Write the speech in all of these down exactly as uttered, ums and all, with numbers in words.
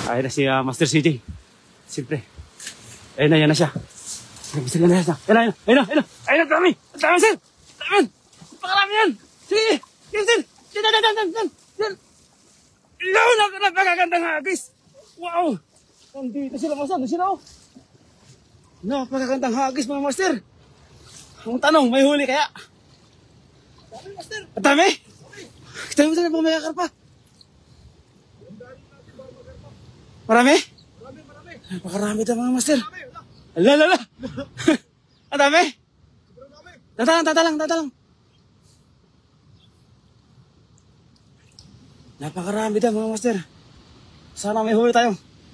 Ayun na si uh, Master C J. Siyempre. Ayun na, yan na siya. Master, yan na siya. Ayun na, ayun na, ayun na, ayun na. Ayun na, dami. Dami, sir. Dami. Pakarami yan. Sige. Yan, sir. Yan, yan, yan, yan, yan. Yan. Ilaw, napakagandang hagis. Wow. Nandito sila, Master. Nandito sila, oh. Napakagandang hagis, mga Master. Ang tanong, may huli kaya? Dami, Master. At dami? Dami, Master. Pumayakar pa. Marami? Marami, marami. Napakarami daw, mga Master. Ala, ala, ala. Ang dami? Tatalang, tatalang, tatalang. Napakarami daw, mga Master. Sana may huli tayo.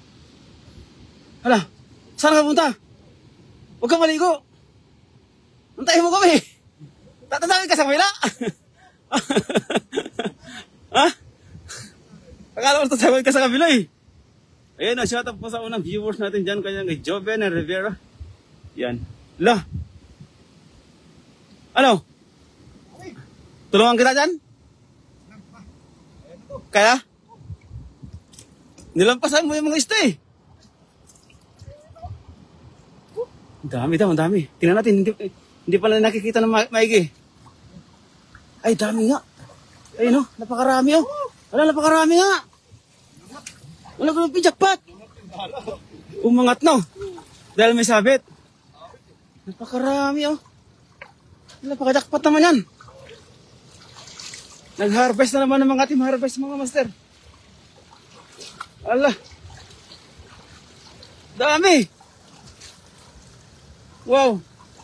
Hala, saan ka punta? Huwag kang maligo. Antayin mo kami. Tatadangin ka sa kabila. Ha? Akala mo tatawid ka sa kabila eh. Ayan na, shout out po sa unang viewers natin dyan. Kaya kay Joven Rivera. Yan. La. Ano? Tulungan kita dyan? Kaya? Nilampasan mo yung mga ista eh. Dami daw, dami. Tingnan natin, hindi, hindi pala nakikita ng ma maigi. Ay, dami nga. Ay no, napakarami oh. Wala, napakarami nga. Wala ko ng jackpot. Umangat no. Dahil may sabit. Napakarami oh. Napaka-jackpot naman yan. Nag-harvest na naman ng mga team harvest, mga Master. Ala. Dami. Wow.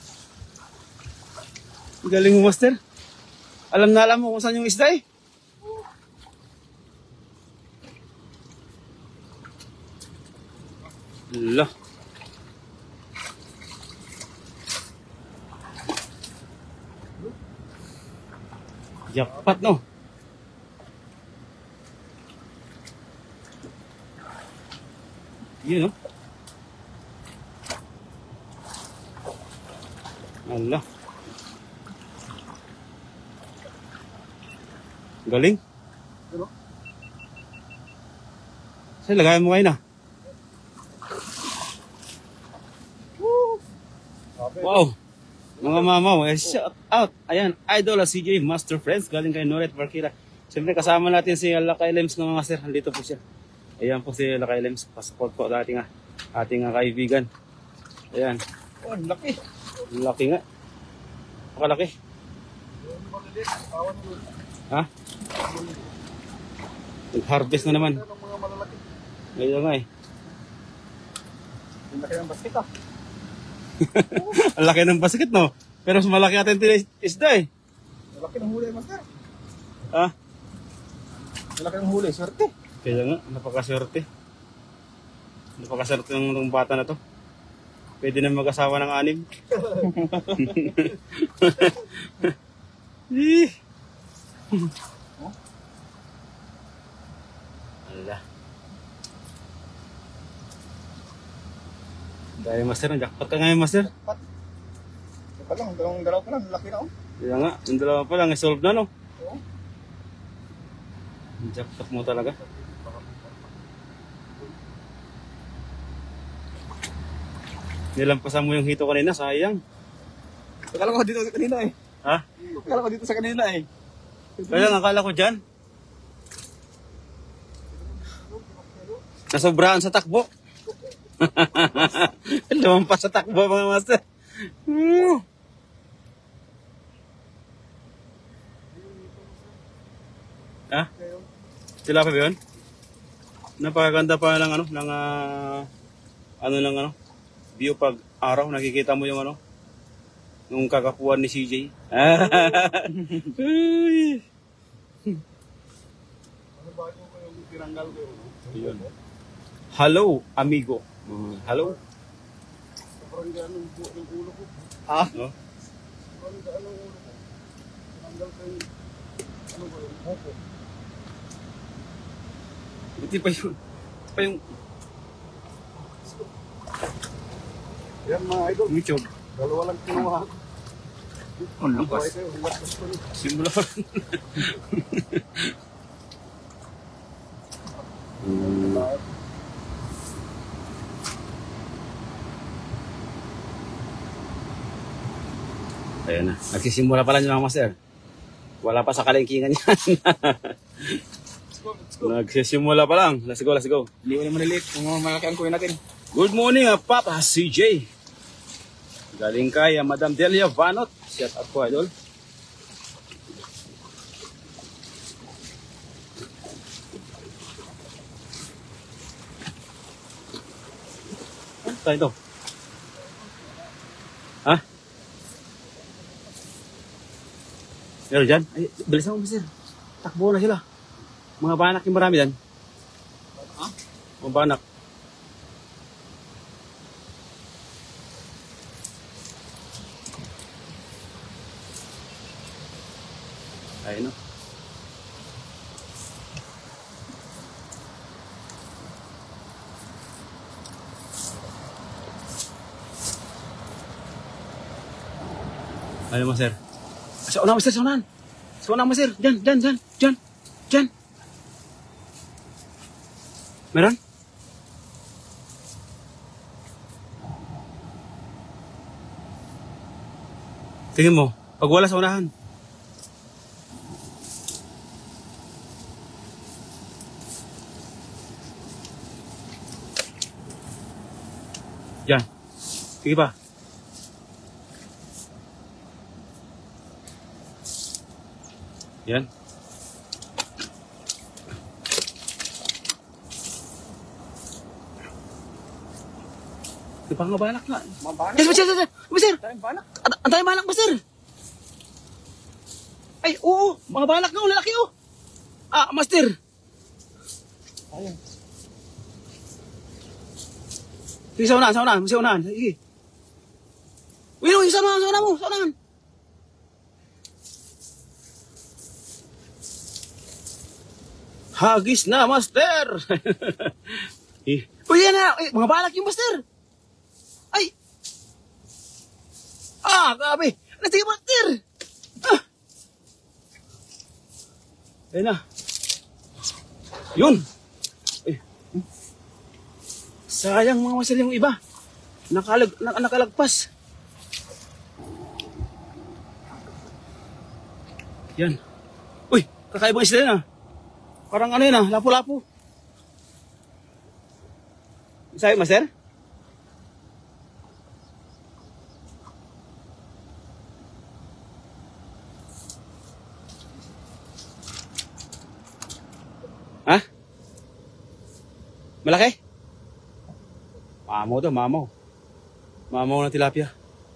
Galing mo, Master. Alam na alam mo kung saan yung isda eh. Ala. Jackpot no. Yun no. Allah. Galing. Saan lagayan mo ngayon ah? Wow. Mga mamaw, eh, shout out. Ayan, idol C J Master Friends. Galing kay Noret Barkira. Siyempre kasama natin si Lakay Lems ng mga Master. Nandito po siya. Ayan po si Lakay Lems. Passport po ating, ating kaibigan. Ayan. Oh, laki. Laki nga. Makalaki. Ha? Nag-harvest na naman. Ngayon nga eh. Ang laki ng basket ah. Ang laki ng basket no? Pero mas malaki natin isda eh. Malaki ng huli, Master. Ha? Malaki ng huli, swerte. Kaya nga, napakaswerte. Napakaswerte ng, ng bata na to. Pwede na mag-asawa ng anim. Ala. Dahil Master, jackpot ka ngayon Master. Jackpot. Ito pa lang, dalawang dalaw pa lang, laki na oh. Kaya nga, yung dalawa pa lang, isolve na no? Oo. Jackpot mo talaga. Nilampasan mo yung hito kanina, sayang. Akala ko dito sa kanina eh. Ha? Akala ko dito sa kanina eh. Kaya nga, akala ko dyan. Nasobrahan sa takbo. Lumampas sa takbo mga Master. Hmm. Ha? Sila pa ba yun? Napakaganda pa ng ano, ng uh, ano ng ano, view pag araw, nakikita mo yung ano, nung kakapuan ni C J. Hello, amigo. Uh, hello. Sobrang gaan ng ulo ko. Ah? No? Sobrang gaan ng ulo ko. Tinanggal ko yung, ano ba yung hoko. Buti pa yung, pa yung, yan mga idol. YouTube. Dalawa lang kinuha. Ang lakas. Simula pa rin. Ayan na. Nagsisimula pala yung mga master. Wala pa sa kalengkingan yan. Let's go, let's go. Nagsisimula pa lang. Let's go, let's go. Hindi ko naman naliit. Kung mga malaki ang kuya natin. Good morning, ah, Papa C J. Galing kay ah, Madam Delia Vanot. Shout out po, idol. Ano tayo ito? Ha? Meron dyan? Ay, bilisan mo, mister. Takbo na sila. Mga banak yung marami dyan. Ha? Mga banak. Ayun no. Ayun mo, sir. Sa unahan, sir, sa unahan. Sa unahan mo, sir. Diyan, diyan, diyan, diyan, diyan. Meron? Tingin mo, pag wala sa unahan. Yan. Sige pa. Yan. Di pa nga balak nga. Mga banak. Yes, sir, sir, sir. Sir. Tayong banak. Ang tayo balak ba, sir? Ay, oo. Mga balak nga, lalaki, oh. Ah, master. Ayun. Sige, sa unahan, sa unahan, sa unahan. Sige. Uy, no, sa unahan, sa unahan mo, sa unahan. Hagis na, master! Eh, uy, yan na! Uy, mga balak yung master! Ay! Ah, grabe! Nasige, master! Ah! Ayun na. Yun! Eh. Sayang mga master yung iba. Nakalag, nak nakalagpas. Yan. Uy, kakaibang isla na. Parang ano yun ah, lapu-lapu. Sabi, master? Ha? Malaki? Mamaw to, mamaw. Mamaw na tilapia.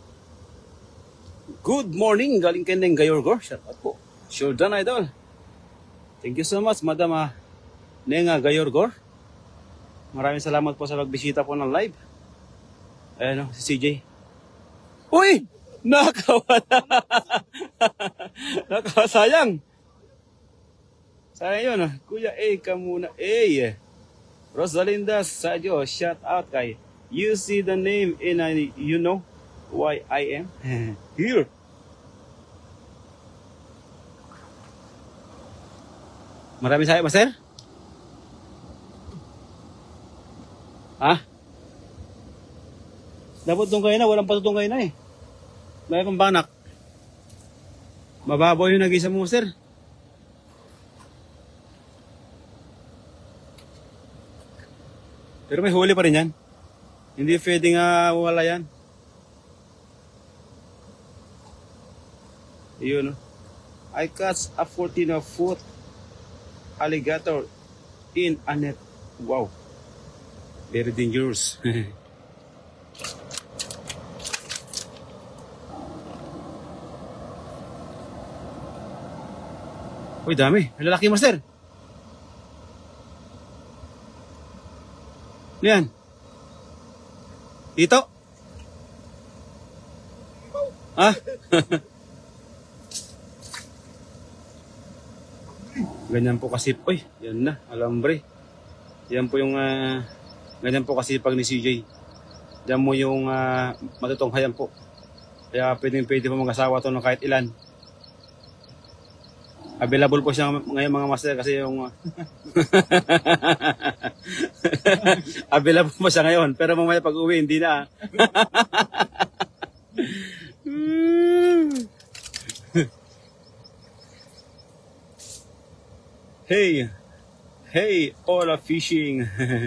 Good morning, galing Kendeng Gayorgor. Shout out po. Sure done, idol. Thank you so much, Madam uh, Nenga Gayorgor. Maraming salamat po sa pagbisita po ng live. Ayan o, si C J. Uy! Nakawala! Nakawala, sayang. Sayang yun. Kuya A, ka muna. A. Rosalinda Sadio, shout out kay. You see the name in a, you know why I am here. Maraming sayang, master? Ha? Dapat tungkay na, walang patutungkay na eh. Dahil pang banak. Mababaw yung nag-isa mo, master. Pero may huli pa rin yan. Hindi pwedeng uh, wala yan. Yun. I catch a fourteen foot alligator in a net. Wow. Very dangerous. Uy, dami. Ang lalaki, master. Ano yan? Dito? Ha? Ganyan po kasi, uy, yan na, alambre. Yan po yung, uh, ganyan po kasi pag ni C J. Yan mo yung uh, matutunghayan po. Kaya pwedeng pwede po mag-asawa to ng kahit ilan. Available po siya ngayon mga master kasi yung... Available po siya ngayon, pero mamaya pag uwi, hindi na. Hey! Hey! Ola Fishing!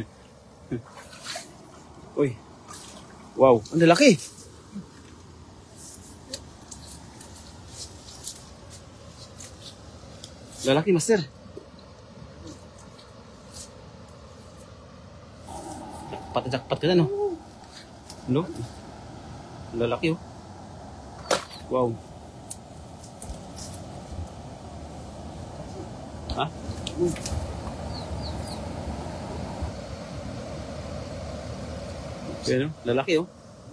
Uy! Wow! Ang lalaki! Lalaki, master. Jakpat na jakpat ka na, no? Ano? Lalaki, oh. Wow. Ha? Pero, lalaki, oh.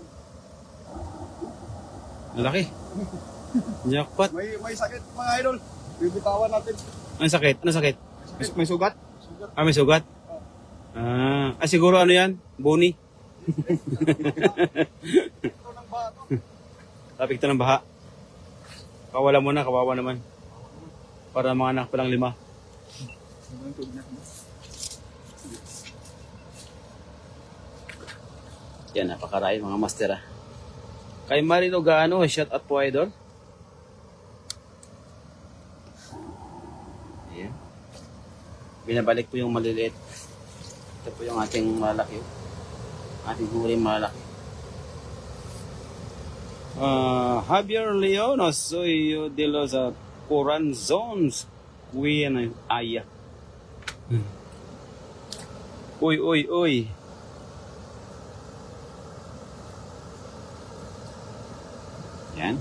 Lalaki. Jackpot. May, may sakit mga idol. Bibitawan natin. Ano sakit? Ano sakit? May, may sugat. Sugat. Ah, may sugat? Ah, ah siguro ano yan? Boni? Ito ng bato. Tapik ito ng baha. Kawala mo na, kawawa naman. Para mga anak pa lang lima. Yan, napakaray mga master ah. Kay Marino Gaano, shout out po idol. Ayan. Binabalik po yung maliliit. Ito po yung ating malaki. Ating huli malaki. Uh, Javier Leon, soy de los uh, Coranzones. Kuya na aya. Hmm. Uy, uy, uy. Yan.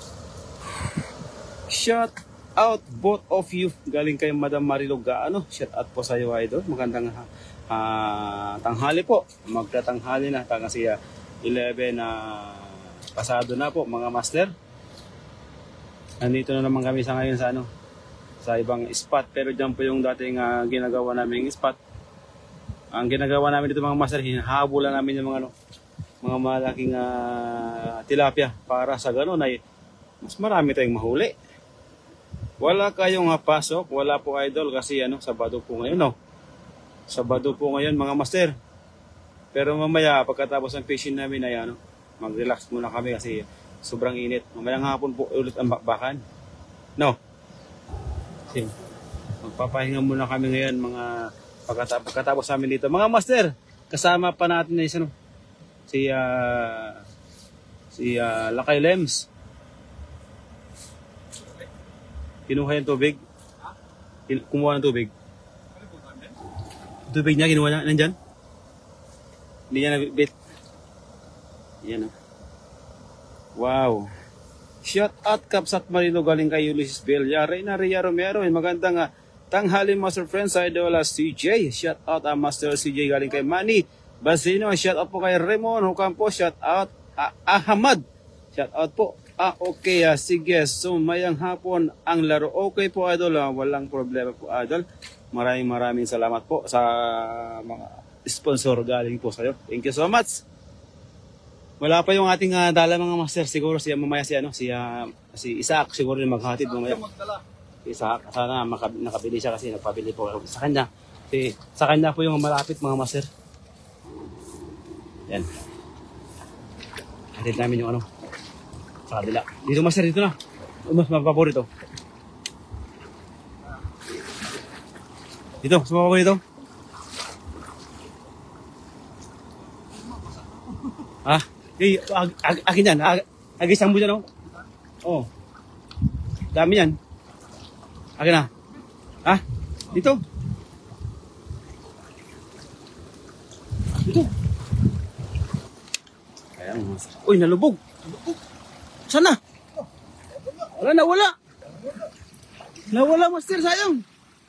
Shout out both of you. Galing kay Madam Marilo Gaano. Shout out po sa iyo, idol. Magandang uh, tanghali po. Magtatanghali na. Tanga siya eleven na uh, pasado na po, mga master. Nandito na naman kami sa ngayon sa ano, sa ibang spot. Pero dyan po yung dating uh, ginagawa namin spot. Ang ginagawa namin dito mga master, hinahabulan namin yung mga ano, mga malaking uh, tilapia para sa ganun ay mas marami tayong mahuli. Wala kayong pasok, wala po idol kasi ano, Sabado po ngayon, no? Sabado po ngayon mga master. Pero mamaya pagkatapos ng fishing namin ay ano, mag-relax muna kami kasi sobrang init. Mamayang hapon po ulit ang bakbakan. No? Kasi magpapahinga muna kami ngayon mga pagkatapos, pagkatapos namin dito. Mga master, kasama pa natin na isa no? Si uh, si uh, Lakay Lems. Kinuha yung tubig. Kin- kumuha ng tubig. Tubig niya, kinuha niya. Nandyan? Hindi niya nabit. Yan o. Wow. Shout out Kapsat Marino galing kay Ulysses Villar. Reyna Ria Romero. Magandang uh, tanghali master friends sa idola C J. Shout out uh, Master C J galing kay Manny Basino. Shout out po kay Raymond Ocampo. Shout out uh, Ahmad. Shout out po. Ah, okay. Uh, sige. So, mayang hapon ang laro. Okay po, idol. Uh, walang problema po, idol. Maraming maraming salamat po sa mga sponsor galing po sa'yo. Thank you so much. Wala pa yung ating uh, dala mga master. Siguro siya mamaya si, ano, si, uh, si Isaac. Siguro yung maghatid mamaya. Si Isaac. Sana makab- nakabili siya kasi nagpabili po sa kanya. Si, sa kanya po yung malapit mga master. Yan. Hatid namin yung ano. Sa kabila. Dito master, dito na. Mas mapaborito. Dito, mas mapaborito. Ha? Eh, ag ag akin yan. Ag agisang mo dyan, oh. Oh. Dami yan. Akin na. Ha? Dito. Dito. Ayan. Uy, nalubog. Nalubog. Sana? Wala na, wala. Nawala, master, sayang.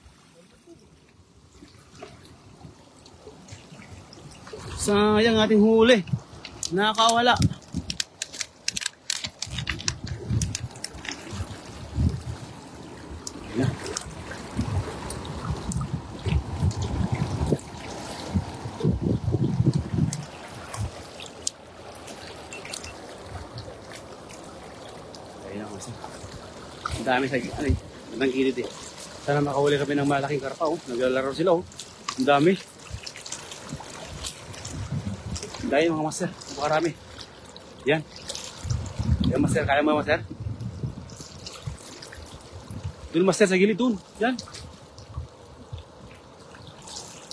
Sayang ating huli. Nakakawala. Ayan. Ang dami sa ano, ng gilid eh. Sana makahuli kami ng malaking karpa, oh. Naglalaro sila, oh. Ang dami. Ang dami mga master. Napakarami. Yan. Yan master. Kaya mo master? Doon master sa gilid, doon. Yan.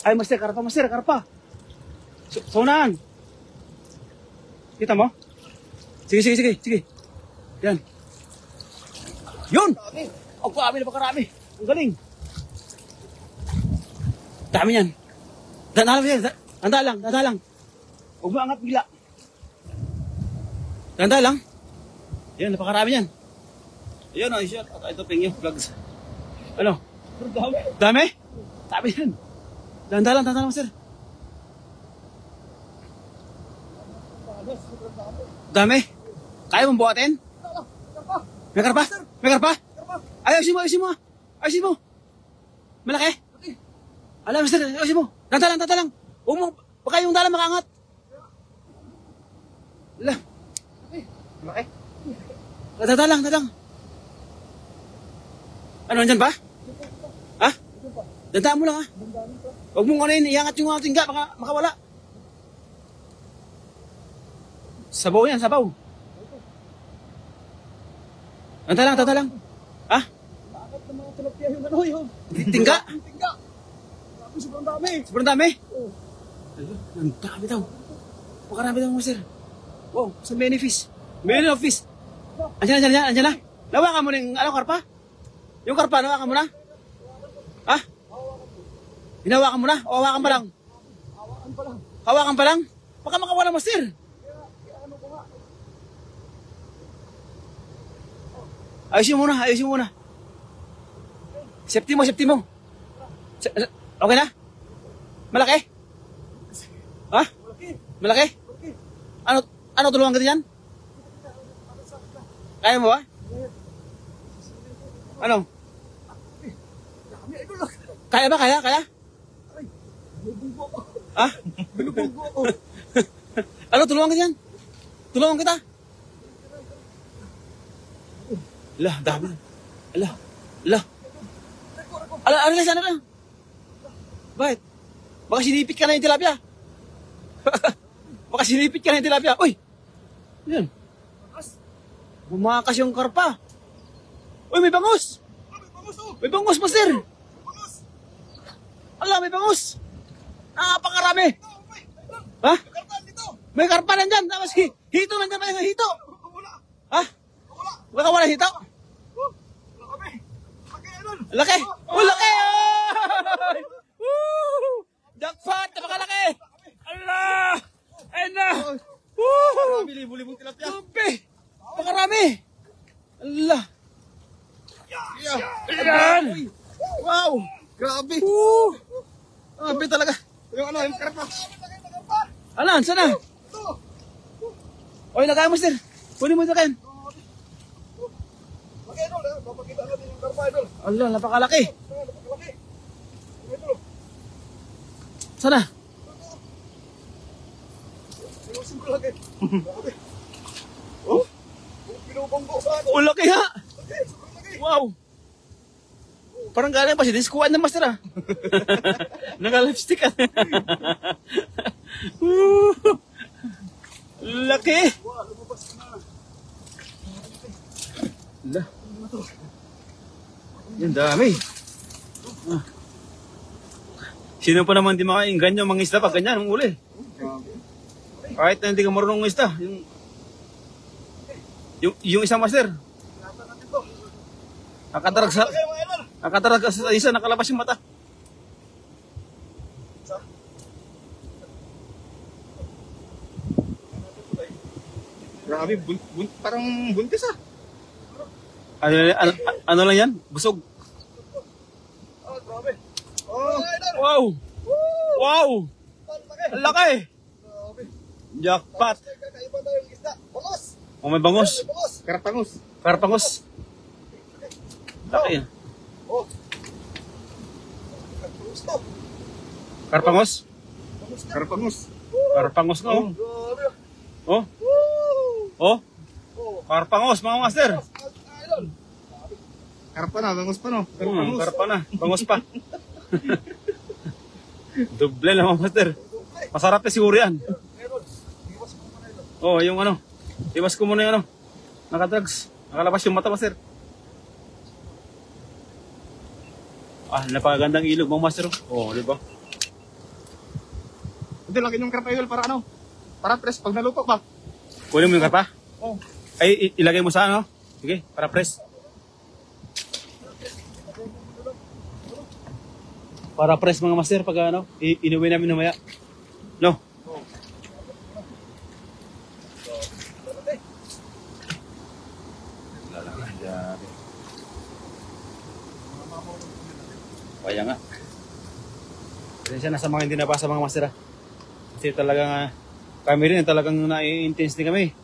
Ay, master, karpa, master, karpa. So, saunahan. Kita mo? Sige, sige, sige, sige. Yan. Yun! Ang dami na pakarami. Ang galing. Dami yan. Danda lang yan. Danda lang, danda lang. Huwag mo angat bigla. Danda lang. Yan, napakarami yan. Ayan o, oh, shot. Ito, pingyo, vlogs. Ano? Dami. Dami? Dami yan. Danda lang, danda lang, sir. Dami. Kaya mong buhatin? May karpa? May karpa? Ay, ayusin mo, ayusin mo. Ayusin mo. Malaki? Alam, sir, ayusin mo. Danda lang, danda lang. Huwag mo, baka yung dala makaangat. Ala. Malaki? Dada lang, dada lang. Ano, nandyan ba? Ha? Dadaan mo lang, ha? Huwag mong ano yun, iangat yung ating ga, baka makawala. Sabaw yan, sabaw. Dada lang, dada lang. Ha? Bakit ng mga tilapia yung ano yun? Tingga? Tingga. Grabe, sobrang dami. Sobrang dami? Oo. Ang dami daw. Pakarami daw mo, sir. Wow, sa many fish. Many of fish. Andiyan, andiyan, andiyan, andiyan na. Lawakan mo na yung, ano, karpa? Yung karpa, lawakan mo na? Ha? Hinawakan mo na? O hawakan pa lang? Hawakan pa lang. Hawakan pa lang? Baka makawala mo, sir. Ano ko nga? Ayusin mo na, ayusin mo na. Safety mo, safety mo. Sa- sa- Okay na? Malaki? Ha? Malaki. Malaki? Malaki. Ano, ano tulungan ka diyan? Kaya mo ba? Ano? Dami, ito lang. Kaya ba? Kaya? Kaya? Ay, binubunggo ako. Ha? Binubunggo ako. Ano, tulungan ka diyan? Tulungan kita? Lah, dami. Lah, lah. Ala, ano lang, ano lang? Bakit? Baka sinipit ka na yung tilapia. Baka sinipit ka na yung tilapia. Uy! Yan. Bumakas yung karpa. Uy, may bangus! Ah, may bangus oh. May bangus, master! Bangus. Ala, may bangus! Napakarami! Ito, may. Ayun. Ha? May karpan dito. May karpa nandyan! Tapos hi hito nandyan pa yung hito! Wala. Ha? Wala. Baka wala hito? Oh, wala kami. Laki, ayun. Laki! Oh, laki! Ay! Woo! Jackpot! Napakalaki! Ala! Ayun na! Woo! Libo-libong tilapia. Grabe! Napakarami! Ala! Yeah. Ayan! Wow! Grabe. Woo! Grabe talaga! Yung ano, yung karpa. Alan, sana? Ito. Oy, lagay mo, sir! Kunin mo ito kayan! Laki, idol. eh. Papakita natin yung karpa, idol. Ala, napakalaki! Ito, napakalaki. Idol. Sana? Ayusin ko lagi. Grabe. Oh, binubunggo sa akin. Oh, laki ha! Laki, sobrang laki. Wow! Parang galing pa siya. Diskuan na, master ah. Naka-lipstick ah. Woo! Laki! Wow, lumabas na. Ala. Yan dami. Ah. Sino pa naman di makainggan yung mga isda pag ganyan, ang uli. Kahit na hindi ka marunong ng isda. Yung, yung, yung isang master, Ingatan natin to. nakatarag sa, Laki, mga idol. nakatarag sa isa, nakalabas yung mata. Isa. Grabe, bun, bun, parang buntis ah. Ano, ano, ano lang yan? Busog. Oh, grabe. Oh, idol. Wow! Wow! Ang laki. Ang laki! Grabe. Jackpot! Kakaiba daw yung isda. Bangos. O may bangus. May bangos. Karapangus. Karpangos. Laki yan. Oh. Karapangus to. Karpangos? Karapangus. Karpangos nga oh. Grabe. Oh, Woo! oh. Oh. Karpangos mga master. Idol. Karpa na, bangus pa no? Hmm, karpa na. Bangos pa. Doble na mga master. Masarap na siguro yan. Idol. Iwas mo muna idol. Oh, yung ano. Iwas ko muna yung ano. Nakadrugs. Nakalabas yung mata master. Ah, napakagandang ilog mga master. Oh, di ba? Hindi, lagyan yung karpa idol para ano? Para press pag naluto ba? Kunin mo yung karpa? Oh. Ay, i- ilagay mo sa ano? Sige, para press. Para press mga master pag ano, i- inuwi namin namaya. No? Kaya nga. Kasi nasa mga hindi nabasa mga master ah. Kasi talagang ah, kami rin talagang nai-intense din kami.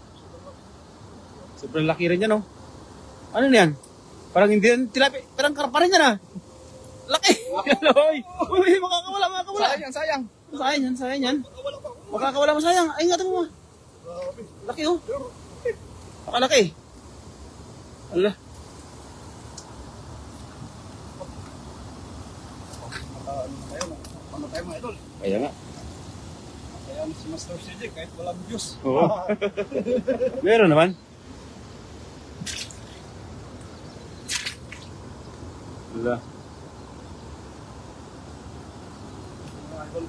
Sobrang laki rin yan oh. Ano na yan? Parang hindi yan tilapi. Parang karpa rin yan ah. Laki! Uy! Uy! Makakawala, makakawala! Sayang, sayang. Sayang yan, sayang yan. Makakawala mo sayang. Ay, ingatan mo. Laki oh. Nakalaki. Allah. Ano tayo mga idol? Kaya nga. Kaya si Master C J kahit walang views. Oo. Meron naman. Allah. Mga idol.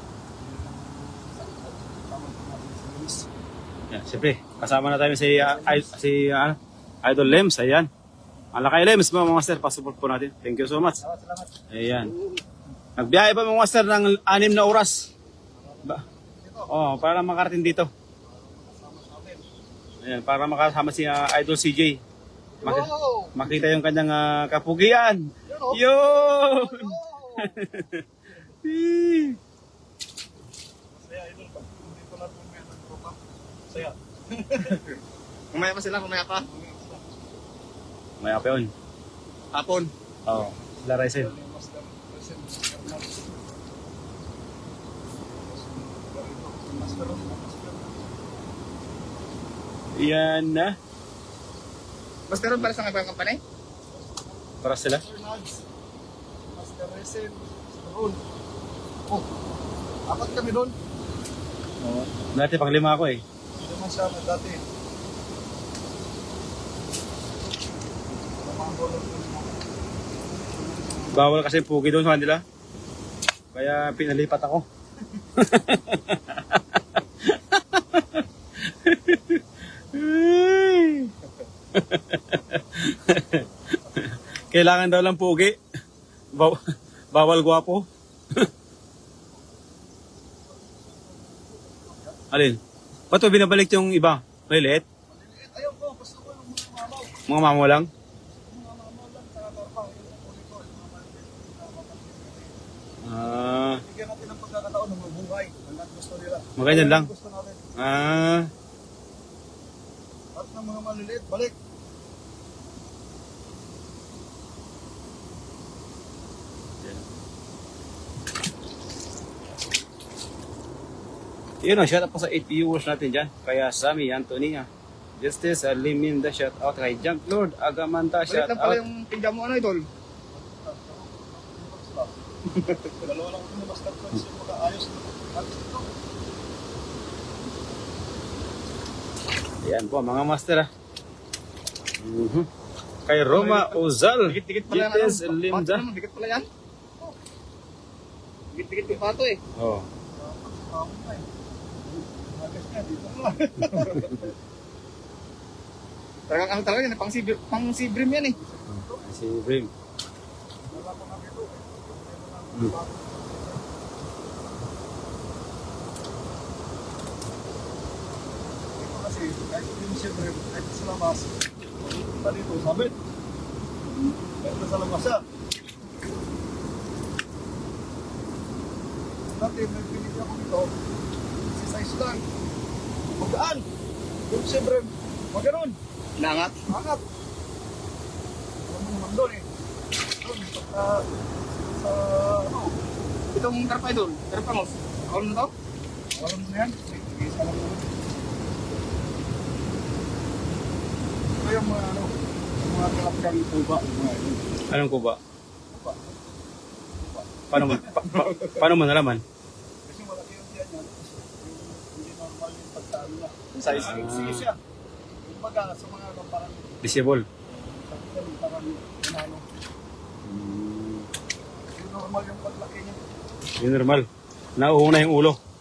Yan, siyempre, kasama na tayo si, uh, I- si uh, Idol Lems. Ayan. Malakay Lems, mga master. Pasupport po natin. Thank you so much. Salamat, salamat. Ayan. Nagbiyahe pa mga master ng anim na oras. Ba? Oh, para makarating dito. Ayan, para makasama si uh, Idol C J. Mak- Wow! makita yung kanyang uh, kapugian. oh. Yun! Saya idol pag hindi ko na po may nagtropa. Saya. Kumaya pa sila, kumaya pa. May ape yun. Hapon. Oo. Sila Ryzen. Master Present Master. Master. Yan na. Master para sa mga company? Para sila. Master Present. Doon. Oh. Apat kami doon. Oo. Dati pang lima ako eh. Hindi naman siya na dati. Bawal kasi pugi doon sa kanila. Kaya pinalipat ako. Kailangan daw lang pugi. Baw- bawal gwapo. Alin? Ba't mo binabalik yung iba? Maliliit? Ayaw ko, gusto ko yung mga mamaw. Mga mamo lang? Mga mamaw lang sa karpa. Yung kulit ko, yung mga maliit. Ah, Bigyan natin ng pagkakataon ng mabuhay. Hanggang gusto nila. Maganyan lang? Gusto natin. ah, At ng mga maliliit, balik. yun o, shout out po sa eight viewers natin dyan. Kaya Sammy, Antonia, Justice, Liminda, shout out kay Junk Lord, Agamanta, Balik shout lang pala out. yung pinggan mo, ano idol? Dalawa lang ako basta friends yung mag-aayos dito. Yan po, mga master ah. Mhm. Kay Roma Ozal, Dikit-dikit pala yan. Justice, ano? Linda. Pato naman, dikit pala yan. Dikit-dikit yung pato eh. Oh. Talagang ano talaga yan, pang si pang si Brim yan eh. Si Brim. Hmm. Ito kasi, kahit yung si Brim, kahit sa labas, punta dito, sabit. Kahit na sa labas siya. Dati, may pinili ako dito, si size lang. Magdaan. Yung si Brim, maganoon. Nangat. Angat. Alam mo naman doon eh. Doon, pagka sa ano, Itong karpa idol, karpa mo. Ako na to? alam mo na yan. Isa lang naman. Ito yung mga ano, yung mga kalapgang tuba. Mga yun. Anong kuba? Tuba. Paano mo, pa, pa, paano mo nalaman? Kasi malaki yung diyan yan. Yung hindi normal yung pagtalo na. Size. Sige, sige siya. Yung baga sa mga ano, parang Visible. sabi ka rin, parang ano, Hmm. yung normal yung paglaki niya. Yung normal. Nauuna yung ulo.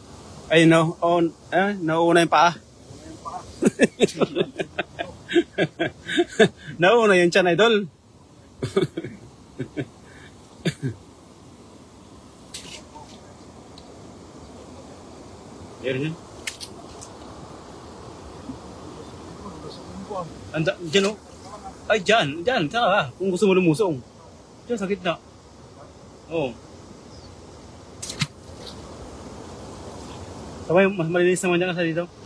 Ay, no. On, eh, nauuna yung paa. Nauna yung tiyan, idol. Meron yan. Anda, dyan o. Ay, dyan. Dyan. Saka kung gusto mo lumusong. Dyan, sa gitna. Oo. Sabay, mas malinis naman dyan kasi dito.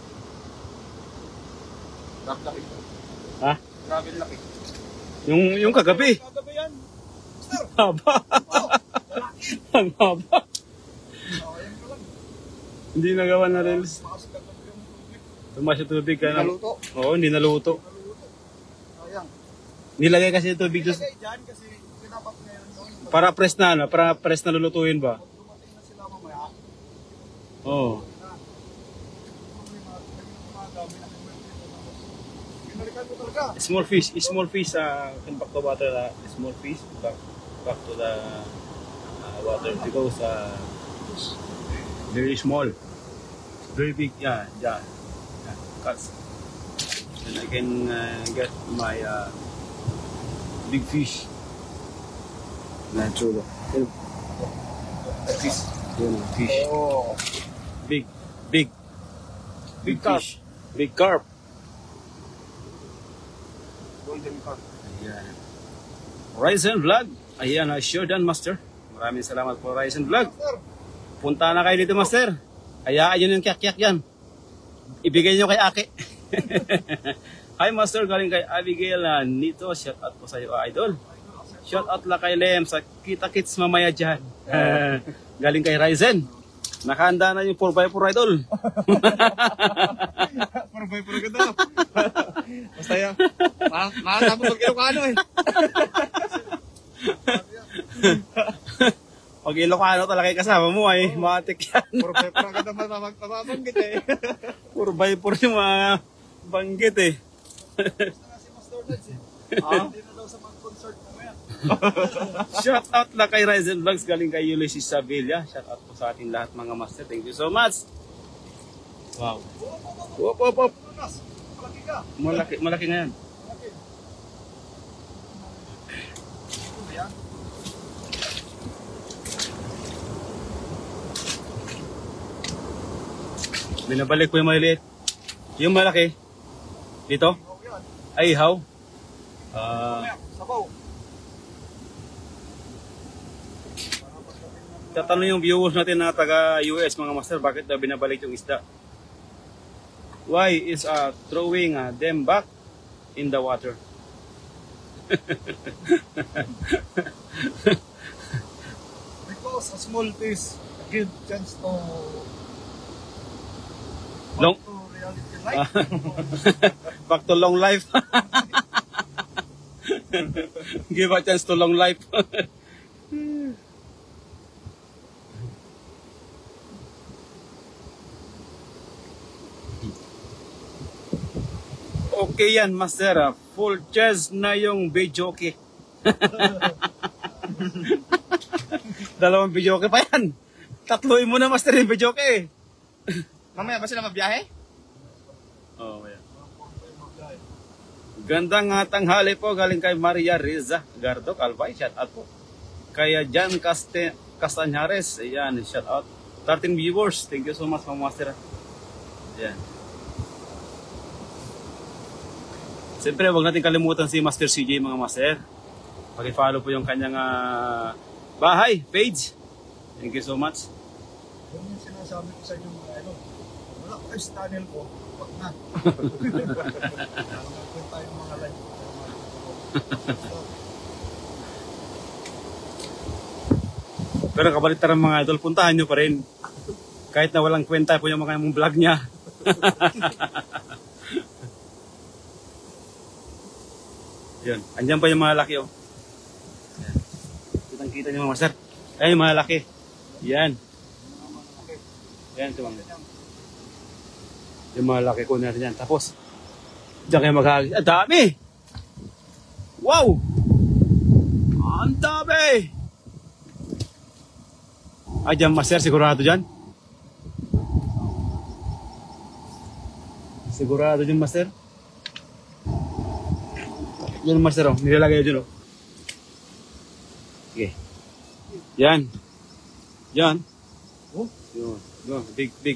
Grabe laki. Ha? Grabe laki. Yung, yung kagabi. Kagabi yan. Haba. Ang haba. Ayan ka lang. Hindi nagawa na reels. Makas kagabi yung tubig. Tumas yung tubig ka na. Naluto. Oo, hindi naluto. Naluto. Sayang. Nilagay kasi yung tubig doon. Ilagay dyan kasi pinapat ngayon doon. Para press na, no? Para press na lulutuin ba? Pag dumating na sila mamaya, Oo. binalikan ko talaga. Small fish, small fish, uh, come back to water, uh, small fish, back, back to the uh, water because uh, very small, very big, yeah, yeah, yeah, cuts. And I can uh, get my uh, big fish. Not true though. Fish, yun, fish, Oh. big, big, big carp. fish, big carp. Golden carp. Ayan. Ryzen Vlog. Ayan, uh, sure done, Master. Maraming salamat po, Ryzen Vlog. Sir, Punta na kayo dito, Master. Hayaan nyo yung kiyak-kiyak yan. Ibigay nyo kay Aki. Hi, Master. Galing kay Abigail. Uh, nito, shout out po sa iyo, Idol. Shout out lang kay Lem sa kita-kits mamaya dyan. Galing kay Ryzen. Nakahanda na yung four by four, Idol. Parang bay pura ganda. Basta yan. Makakapos mag Ilocano eh. Pag Ilocano talaga yung kasama mo ay matik yan. Puro bay pura ganda mababanggit eh. four by four yung mga banggit eh. Gusto na si Master Neds eh. Ah? Hindi na daw sa mag-concert mamaya. Shout out lang kay Ryzen Vlogs galing kay Ulysses Sevilla. Shout out po sa ating lahat mga master. Thank you so much. Wow. Wop, wop, wop. Lunas, malaki ka. Malaki, malaki nga yan. Malaki. Ito yan. Binabalik ko yung maliliit. Yung malaki. Dito. Ikaw yan. Ay, how? Ah, Mamaya, sabaw. tatanong yung viewers natin na taga U S mga master, bakit daw binabalik yung isda? Why is uh, throwing uh, them back in the water? Because a small fish give chance to Long, to reality life. back to long life. Give a chance to long life. Okay yan, Master. ah. Full chest na yung videoke. Dalawang videoke pa yan. Tatluin mo na, Master, yung videoke. Mamaya ba sila mabiyahe? Oh, yeah. Gandang uh, tanghali po galing kay Maria Riza Gardo Calvay. Shout out po. Kaya Jan Caste Castañares. Ayan, shout out. thirteen viewers. Thank you so much, mga Master. Ayan. Siyempre, huwag natin kalimutan si Master C J, mga Master. Paki-follow po yung kanyang uh, bahay, page. Thank you so much. Yung yung sinasabi ko sa inyo mga ano, wala ko kayo sa tunnel ko, wag na. Nakakwenta tayo ng mga live. Pero kabaliktaran mga idol, puntahan nyo pa rin. Kahit na walang kwenta po yung mga yung vlog niya. Yun, andyan pa yung mga laki oh. Yan. Kitang kita niyo mga master. Ay, yung mga laki. Yan. Yan, ito mga. Yung mga laki ko natin yan. Tapos, diyan kayo maghahagis. Ang dami! Wow! Ang dami! Ay, dyan master, sigurado dyan. Sigurado dyan, master. Yan, master, oh. Nilalagay dyan, oh. Sige. Yan. Yan. Oh, yun. Yun. Big, big.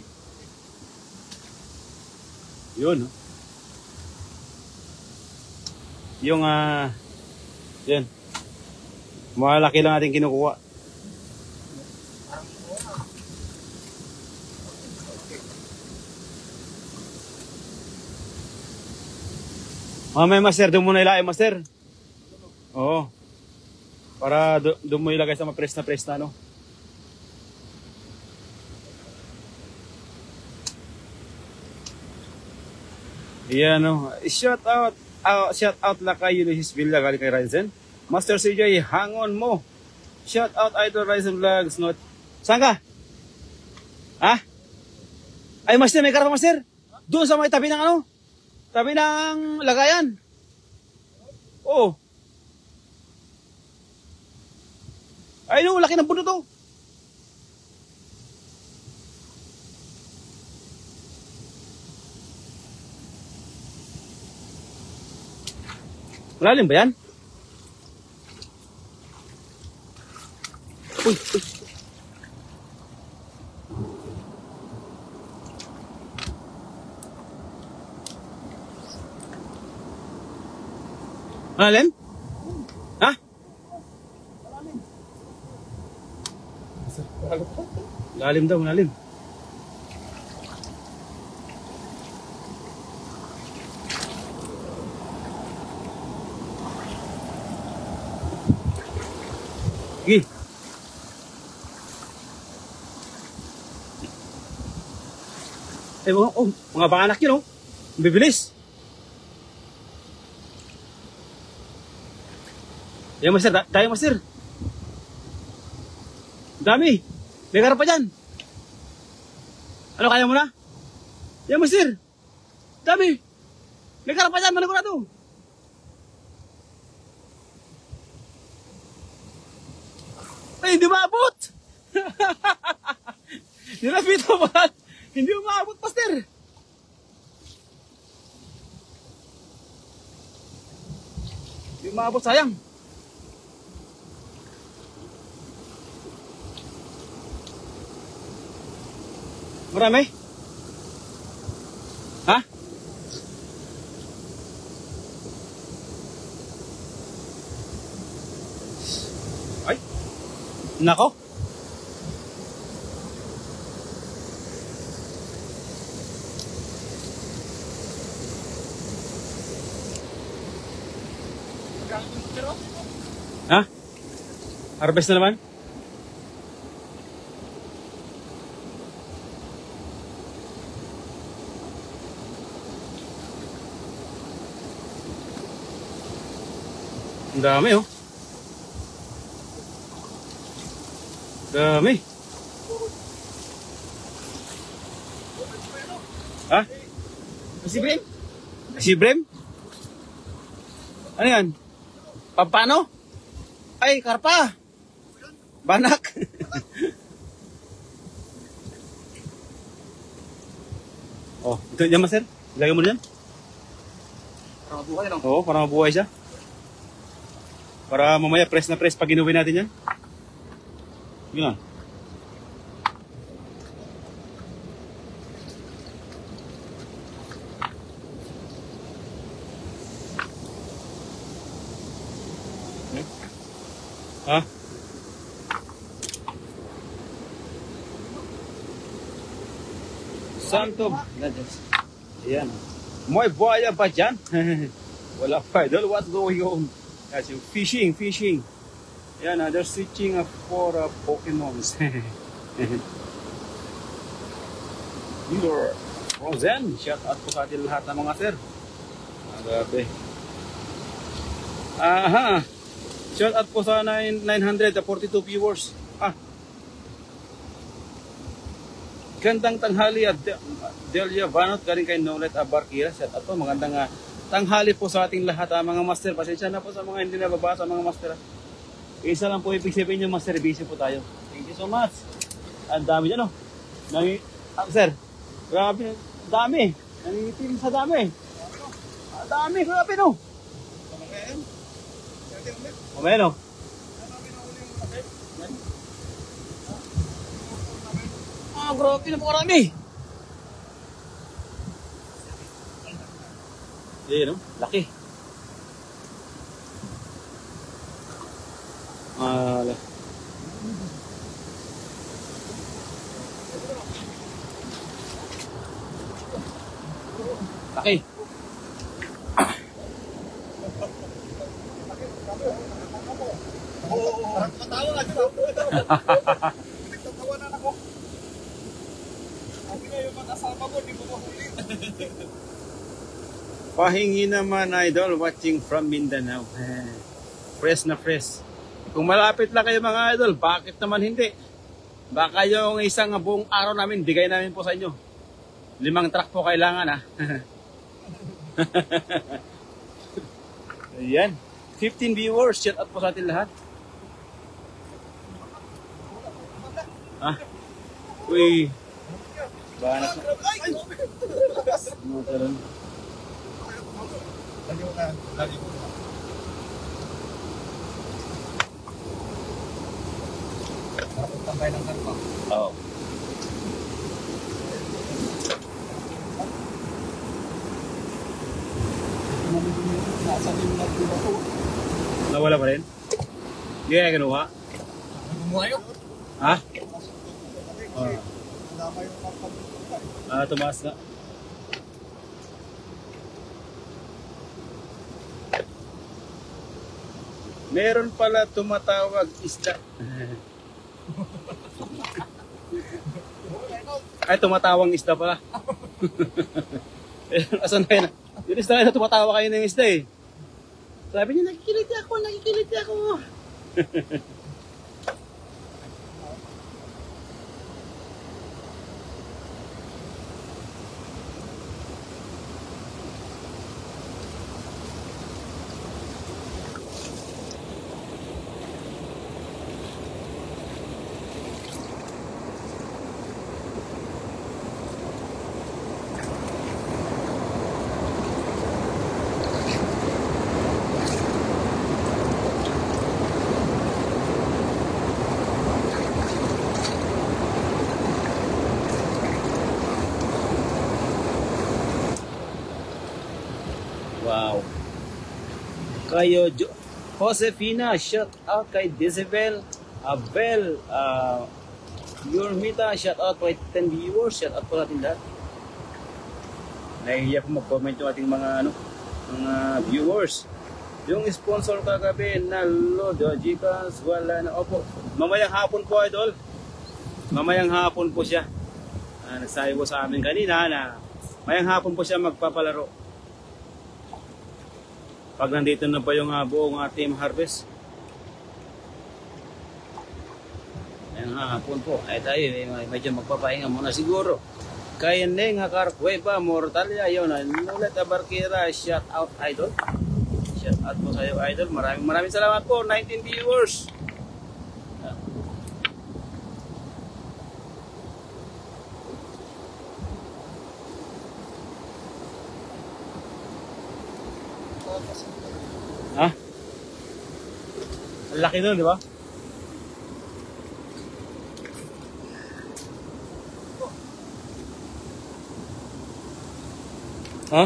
Yun, oh. Yung, ah, uh, yan. Malaki lang natin kinukuha. Mamaya, master, doon muna ilagay, master. Oo. Para do, doon mo ilagay sa mapres na press na, no? Yan, no? Shout out, out, shout out lang kay Ulysses Villa, galing kay Ryzen. Master C J, hangon mo. Shout out Idol Ryzen Vlogs. Not. Saan ka? Ha? Ay, master, may karapa, master. Doon sa may tabi ng ano? Tabi ng lagayan. Oo. Ay, no, laki ng puno to. Malalim ba yan? Uy, uy. Malalim? Ha? Malalim daw, malalim. Sige. Eh, mga, oh, mga banganak yun, oh. Bibilis. Yan, master. Tayo, master. Dami. May karap pa dyan. Ano, kaya mo na? Yan, master. Dami. May karap pa dyan. Managurado. Ay, hindi maabot. Nilapit mo ba? Hindi maabot, master. Hindi maabot, sayang. Marami? Ha? Ay. Nako. Ha? Harvest na naman? Ang dami, oh. Dami. Ha? Si Brem? Si Brem? Ano yan? Pampano? Ay, karpa. Banak. Oh, ito dyan, master. Ilagay mo dyan. Para mabuhay, no? Oo, para mabuhay siya. Para mamaya press na press pag inuwi natin yan. Yun na. Ha? Santo. Ayan. Moy boy ba dyan? Wala pa, idol. What's going on? That's yung fishing, fishing. Yan, uh, they're searching uh, for uh, Pokemons. You're Rosen. Shout out po sa atin lahat ng mga sir. Agabi. Aha. Shout out po sa nine hundred forty-two viewers. Ah. Gandang tanghali at Delia Vanot galing kay Nolet Abarkira. Shout out po. Magandang uh, tanghali po sa ating lahat, uh, mga master. Pasensya na po sa mga hindi nababasa, mga master. Isa lang po ibig sabihin yung master, busy po tayo. Thank you so much. Ang dami dyan, oh. Nami, ah, sir, grabe, dami. Nangitim sa dami. Ang dami, grabe no. Mamaya no. Ah, grabe na po karami. Ayan no, laki. Ah, laki. Parang katawa nga dyan. Nagtatawanan ako. Sabi nga yung mag-asama ko, di mo mahuli. Pahingi naman idol, watching from Mindanao. Eh, fresh na fresh. Kung malapit lang kayo mga idol, bakit naman hindi? Baka yung isang buong araw namin, bigay namin po sa inyo. Limang truck po kailangan ha. Ayan. fifteen viewers, shout out po sa atin lahat. Ah. Uy. Banas na. Ano talan? Lagi mo na. Lagi mo na. Dapat tambay ng karpa. Oo. Nasabi mo natin ba ito? Nawala pa rin? Hindi kaya kinuha? Gumawa yun. Ha? Oh. Nadama yung karpa. Ah, tumaas na. Meron pala tumatawag isda. Ay, tumatawang isda pala. Eh, asan na yun? Yung isda na tumatawa kayo ng isda eh. Sabi niya, nakikiliti ako, nakikiliti ako. Wow. Kayo, jo Josefina, shout out kay Disabel, Abel, uh, Yormita, shout out kay ten viewers, shout out po natin lahat. Nahihiya po mag-comment yung ating mga ano, mga viewers. Yung sponsor kagabi na Lodo Gcash, wala na. Opo, mamayang hapon po idol. Mamayang hapon po siya. Uh, nagsabi po sa amin kanina na mayang hapon po siya magpapalaro. Pag nandito na pa yung uh, buong uh, team harvest. Ayan nga, hapon po. Ay tayo, may, medyo magpapahinga muna siguro. Kaya neng Karkueva, Mortalia, yun. Nulet Abarkira, shout out idol. Shout out po sa iyo idol. Maraming maraming salamat po. nineteen viewers. Ha? Ang laki nun, di ba? Ha?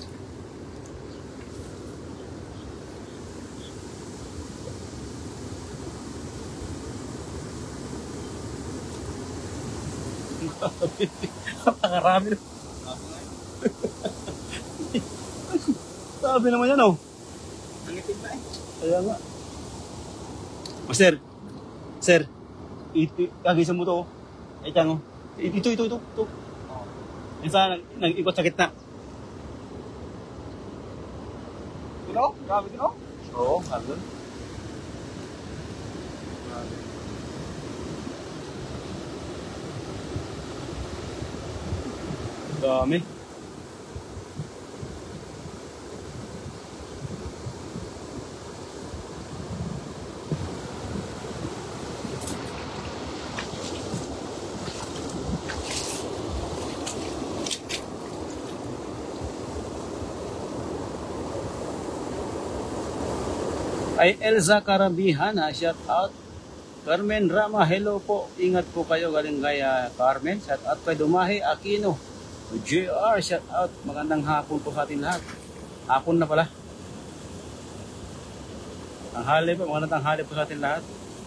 Napakarami nun. Sabi naman yan, oh. Nangitim na eh. Kaya nga. Master, sir, ito, kagisan mo to, oh. Ay, tiyang, oh. Ito, ito, ito, ito. Yan sana, nag-ikot sa gitna. Tino? Grabe tino? Oo, hardon. Dami. Ay Elza Karambihana, shout out. Carmen Rama, hello po. Ingat po kayo galing kay uh, Carmen. Shout out kay Dumahe Aquino. J R, shout out. Magandang hapon po sa atin lahat. Hapon na pala. Tanghali po, magandang tanghali po sa atin lahat.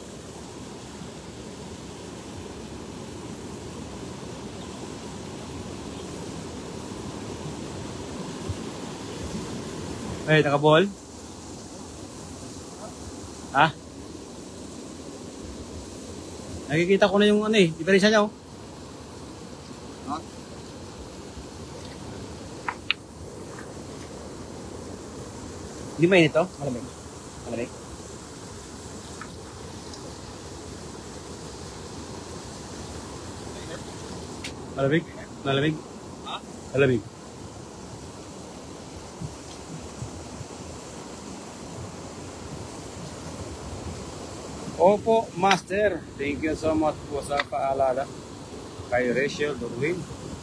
Ay, nakaball? Ha? Nakikita ko na yung ano eh, diferensya niya oh. Ha? Hindi mainit to? Malamig. Malamig. Malamig? Malamig? Ha? Malamig. Opo, Master. Thank you so much po sa paalala kay Rachel Dorwin.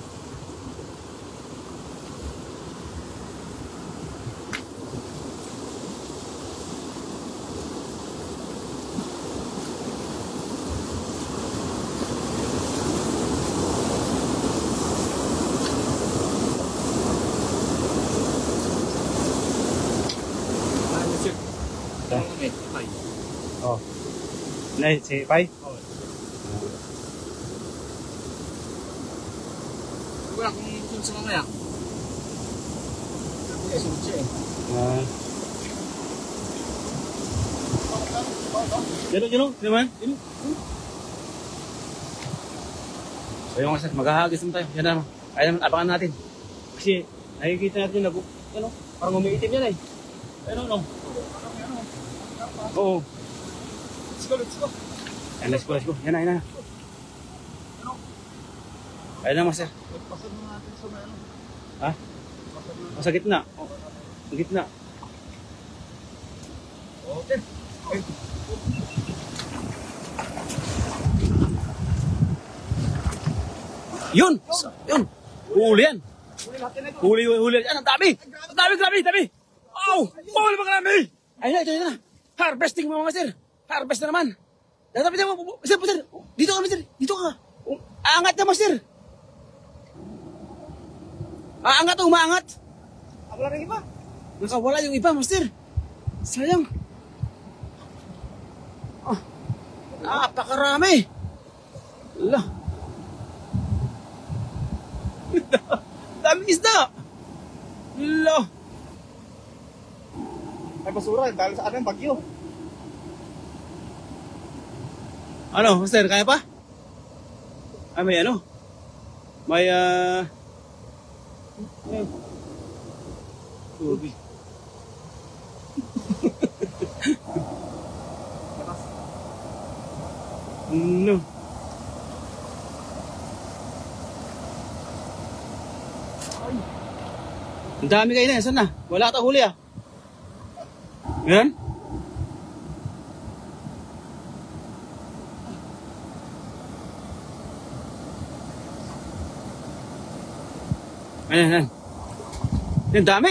Ano sir? Ha? Ano eh? Ipay. Oh. Nay, si Pai? Oo. Wala kung gusto sa mamaya. Sabi ay sunod siya eh. Ah. Dito, dito, dito man. Dito. So yung kasi maghahagis naman tayo. Yan naman. Ayaw naman, abangan natin. Kasi nakikita natin yung nag... Ano? Parang umiitim yan eh. Ano, ano? Oo. Let's go, let's go. Yan, let's go, let's go. Yan na, yan na. Ayun na, Master. Pasad mo natin sa may ano. Ha? Pasad mo. O, sa gitna. O, sa gitna. Okay. Okay. Yun! Yun! Huli yan! Huli natin ito. Huli, huli, huli. Yan, ang dami! Ang dami, dami, dami! Oh! Huli mga dami! Ayun na, ito, ito na. Harvesting mga Master. Harvest na naman. Dito, dito, Master, Master. Dito ka, Master. Dito ka. Um, Aangat na, Master. Aangat, umaangat. Wala rin iba. Nakawala yung iba, Master. Sayang. Ah, napakarami. Ala. Daming isda. Ala. Ay basura dahil sa ating bagyo. Ano, Master, kaya pa? Ah, may ano? May, ah... Uh... Tubig. No. Ang dami kayo na, saan na? Wala ata huli ah. Yan? Ayan, ayan. Ang dami.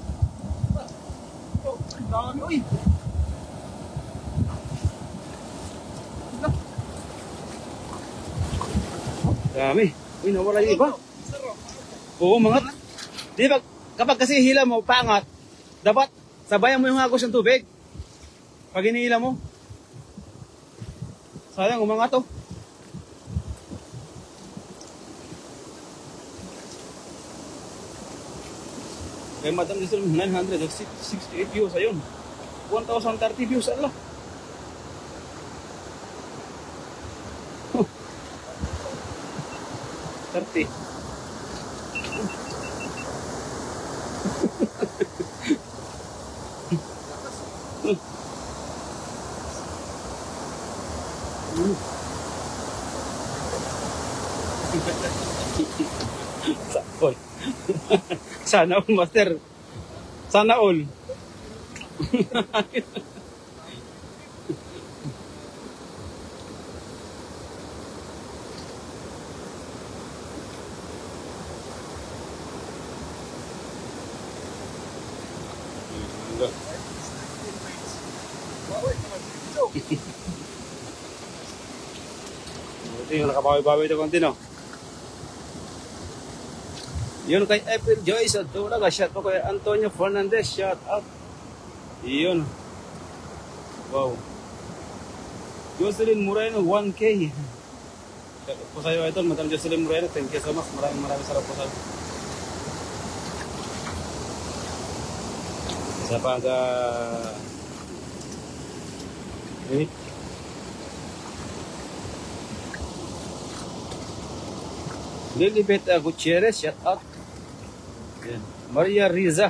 Ang dami, uy. Dami. Uy, nawala yung iba. Oo, mga... Di ba, kapag kasi hila mo, paangat, dapat sabayan mo yung agos ng tubig. Pag hinihila mo. Sayang, umangat to. Kay Madam Giselle, nine hundred sixty-eight views, ayun. one thousand thirty views, ala. thirty. Sakol. Sana all, Master. Sana all. Ito yung nakabawi-bawi ito konti, no? Yun kay April Joyce at Tulaga. Shout out kay Antonio Fernandez. Shout out. Yun. Wow. Jocelyn Moreno, one K. Shout out po sa iyo, Idol. Madam Jocelyn Moreno. Thank you so much. Maraming maraming salamat po sa iyo. Isa pa ang uh, eh, Lilibet uh, Gutierrez, shout out. Yan. Maria Riza.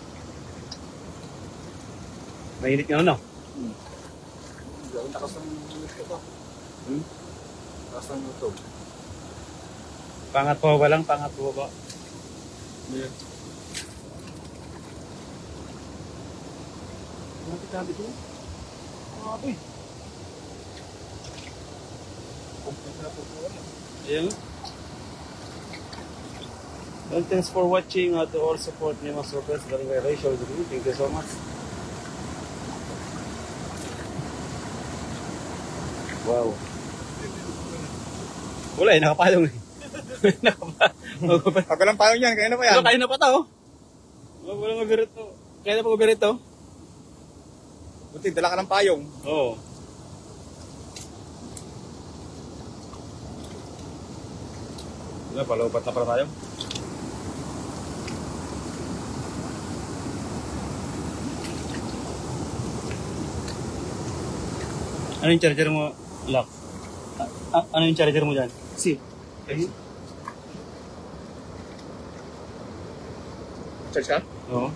Mainit nga no? Hmm. Ang takas ng ito. Hmm? Takas ng YouTube. Pangat po ba lang? Pangat po ba? Yeah. Tabi ko. Tabi. Kompleto na po po. Ayan. Well, thanks for watching. Uh, to all support niyo mga supers. Galing kay Rachel. Thank you so much. Wow. Wala eh, nakapayong eh. Ako lang payong yan, kaya na pa yan. Ito, kaya na pa to. Walang mabirit to. Kaya na pa mabirit to. Buti, dala ka ng payong. Oo. Wala, palaupat na para tayo. Ano yung charger mo, Lock? A- ano yung charger mo dyan? Si. Eh? Charge ka? Oo.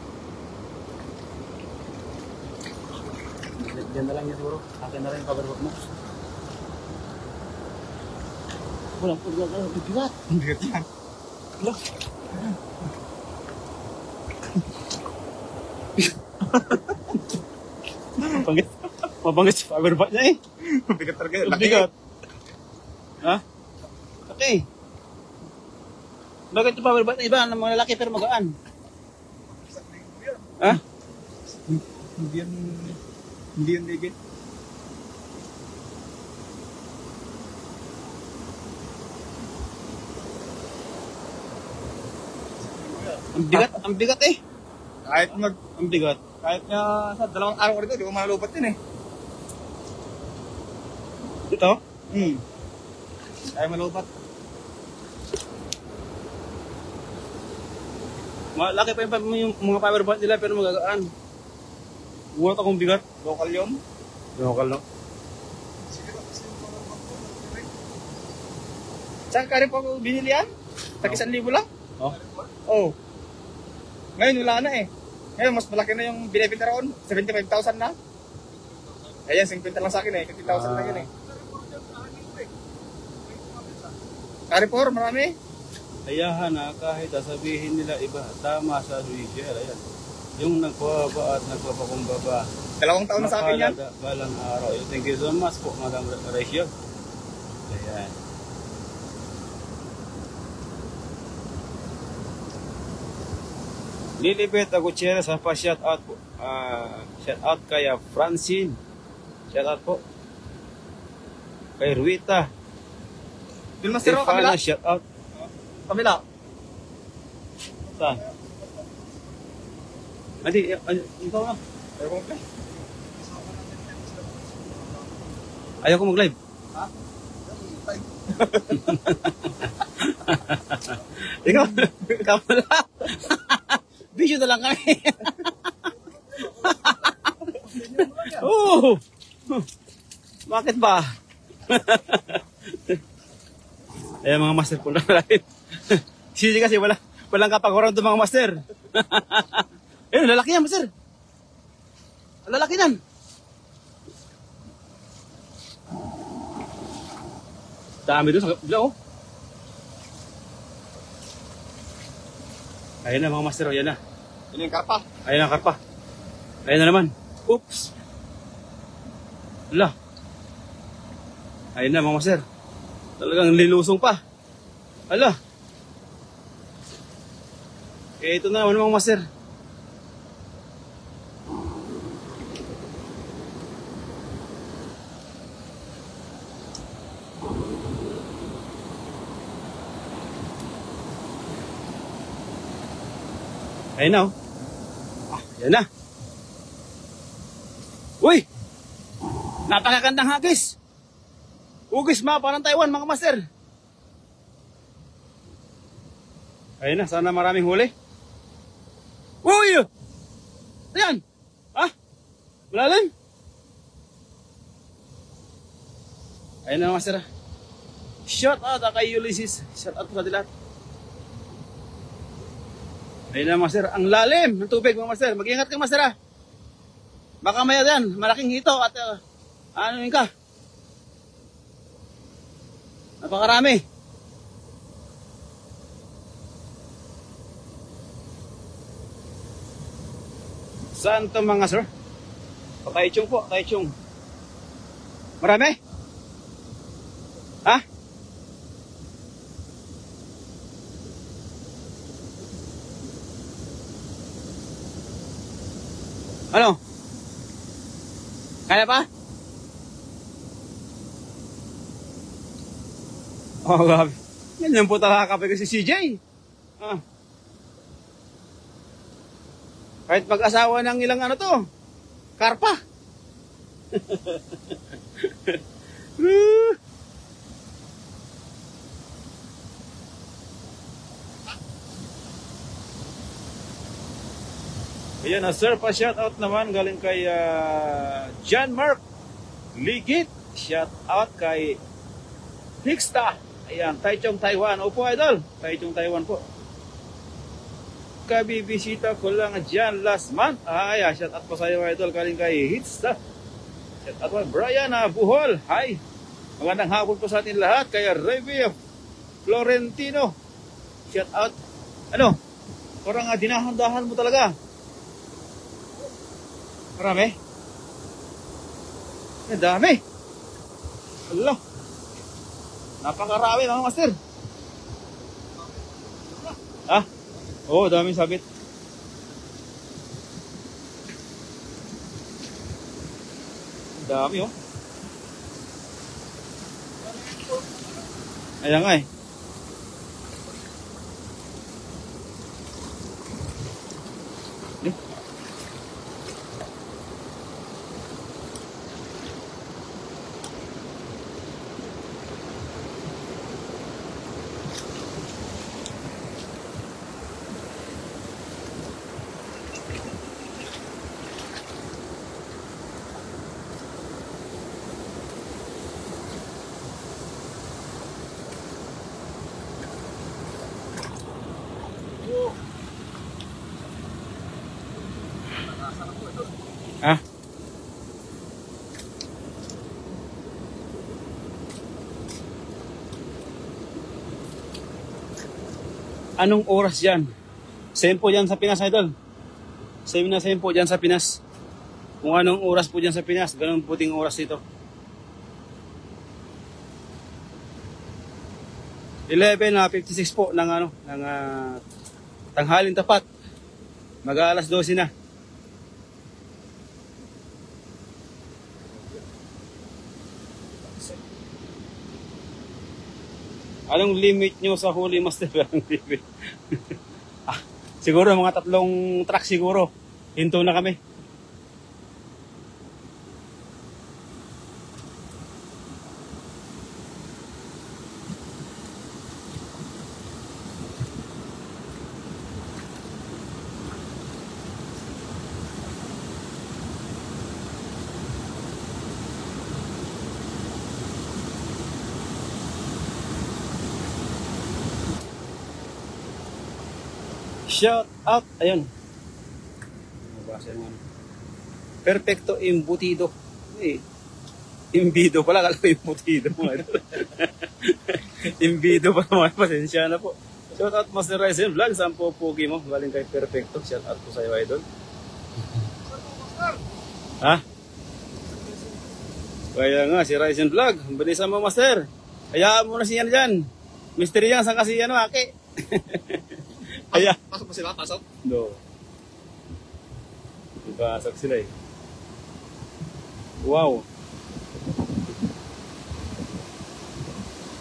Diyan na lang yan siguro. Akin na rin yung cover book mo. Walang pagkat na. Bigat. Bigat yan. Wala. Mabangit. Mabangit sa cover book niya eh. Bigat talaga. Laki. Bigat. Ha? Okay. Bakit yung power book na iba ng mga lalaki pero magaan? Ha? Hindi yan, hindi yan ligit. Ang bigat, ang bigat eh. Kahit mag, Ang bigat. kahit nga sa dalawang araw ko rito, di ko malalupat din eh. Ito? Hmm. Kaya malupat. Malaki pa yung, pa- yung mga power book nila pero magagaan. Buhat akong bigat. Local yun. Local no? Saan ka rin po ako binili yan? Tag isang libo lang? Oh. Oo. Oh. Ngayon wala na eh. Ngayon mas malaki na yung binibenta roon. seventy-five thousand na. Ayan, fifty lang sa akin eh. fifty thousand lang yun eh. Carrefour, marami. Ayahan na kahit sabihin nila iba, tama sa Luisier. Ayan. Yung nagpababa at nagpapakumbaba. Dalawang taon na sa akin yan. Makalaga balang araw. Thank you so much po, Madam Rachel. Ayan. Lilibet Gutierrez sa pa shout out po. Uh, shout out kay Francine. Shout out po. Kay Ruita. Doon mas zero, kabila. Stefana, shout out. Kabila. Saan? Adi, ikaw na. Ayaw ko mag-play. Ayaw ko mag-live. Ha? Ikaw, ikaw pala. Video na lang kami. Oh! Bakit ba? Ayan mga master po na rin. Sisi kasi wala, walang kapag-orang mga master. Ayun, lalaki yan master. Lalaki yan. Dami doon sa kabila oh. Ayun na mga master, oh, yan na. Yun yung karpa. Ayun na karpa. Ayun na naman. Oops. Wala. Ayun na mga master. Talagang lilusong pa. Ala. Eh, ito na naman mga master. Ayun na oh. Ah, yan na. Uy! Napakagandang hagis. Hugis mapa ng Taiwan mga master. Ayun na, sana maraming huli. Uy! Ayan! Ah! Malalim! Ayun na master. Shout out kay Ulysses. Shout out sa lahat. Ayun na master, ang lalim ng tubig mga master. Mag-ingat ka master ah. Baka maya yan, malaking hito at uh, ano yun ka? Napakarami. Saan to mga sir? Pataychong po, Taichung. Marami? Ha? Ano? Kaya pa? Oh, grabe. Yan yung po talaga kape ko si C J. Ah. Kahit mag-asawa ng ilang ano to, karpa. Ayan na sir, pa-shoutout naman galing kay uh, John Mark Ligit. Shoutout kay Hixta. Ayan, Taichung Taiwan. Opo idol, Taichung Taiwan po. Kabibisita ko lang dyan last month. Ay, ah, shoutout po sa iyo idol galing kay Hixta. Shoutout po Brian uh, Buhol. Hi, magandang hapon po sa atin lahat. Kay Revy Florentino. Shoutout. Ano, parang uh, dinahandahan mo talaga. Marami? Ang dami. Allah. Napakarami mga master. Ha? Oo, oh, daming sabit. Dami oh. Ayan nga eh. Ah. Anong oras yan? Same po dyan sa Pinas, idol. Same na same po dyan sa Pinas. Kung anong oras po dyan sa Pinas, ganun puting oras dito. eleven fifty-six po ng ano, ng uh, tanghalin tapat. Mag-aalas dose na. Anong limit nyo sa huli master? Anong limit? Ah, siguro mga tatlong truck siguro. Hinto na kami. Shout out, ayun. Perfecto embutido. Eh, imbido pala, kala ko embutido. Imbido pa naman, pasensya na po. Shout out Master Ryzen Vlog, saan po pogi mo? Galing kay Perfecto, shout out po sa iyo idol. Ha? Kaya nga, si Ryzen Vlog, bilisan mo Master. Hayaan mo na siya dyan. Mystery yan, saan kasi yan, Aki? Kaya, Pasok po sila, pasok. no. Ipasok sila eh. Wow.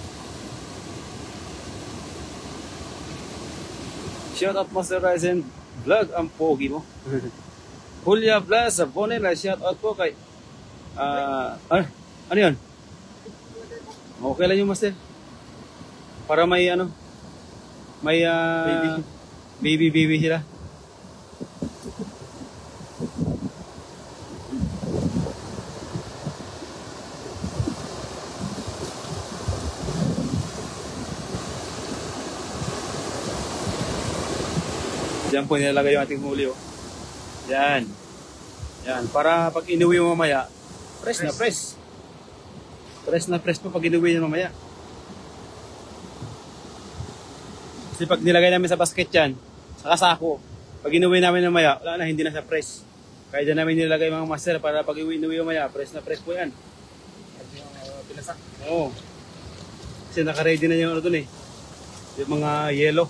Shout out Master Ryzen Vlog ang pogi mo. Julia Blas sa Bonela, shout out po kay ah ano, ano yun? Okay lang yung master. Para may ano may ah, baby baby sila. Diyan po nilalagay yung ating huli, oh. Yan. Yan. Para pag inuwi mo mamaya, press na press. Press na press po pag inuwi nyo mamaya. Kasi pag nilagay namin sa basket yan, sa kasako, pag inuwi namin mamaya, wala na, hindi na sa press. Kaya dyan namin nilagay mga master para pag inuwi mamaya, press na press po yan. Pinasak. Oo. Kasi naka-ready na yung ano dun eh. Yung mga yellow.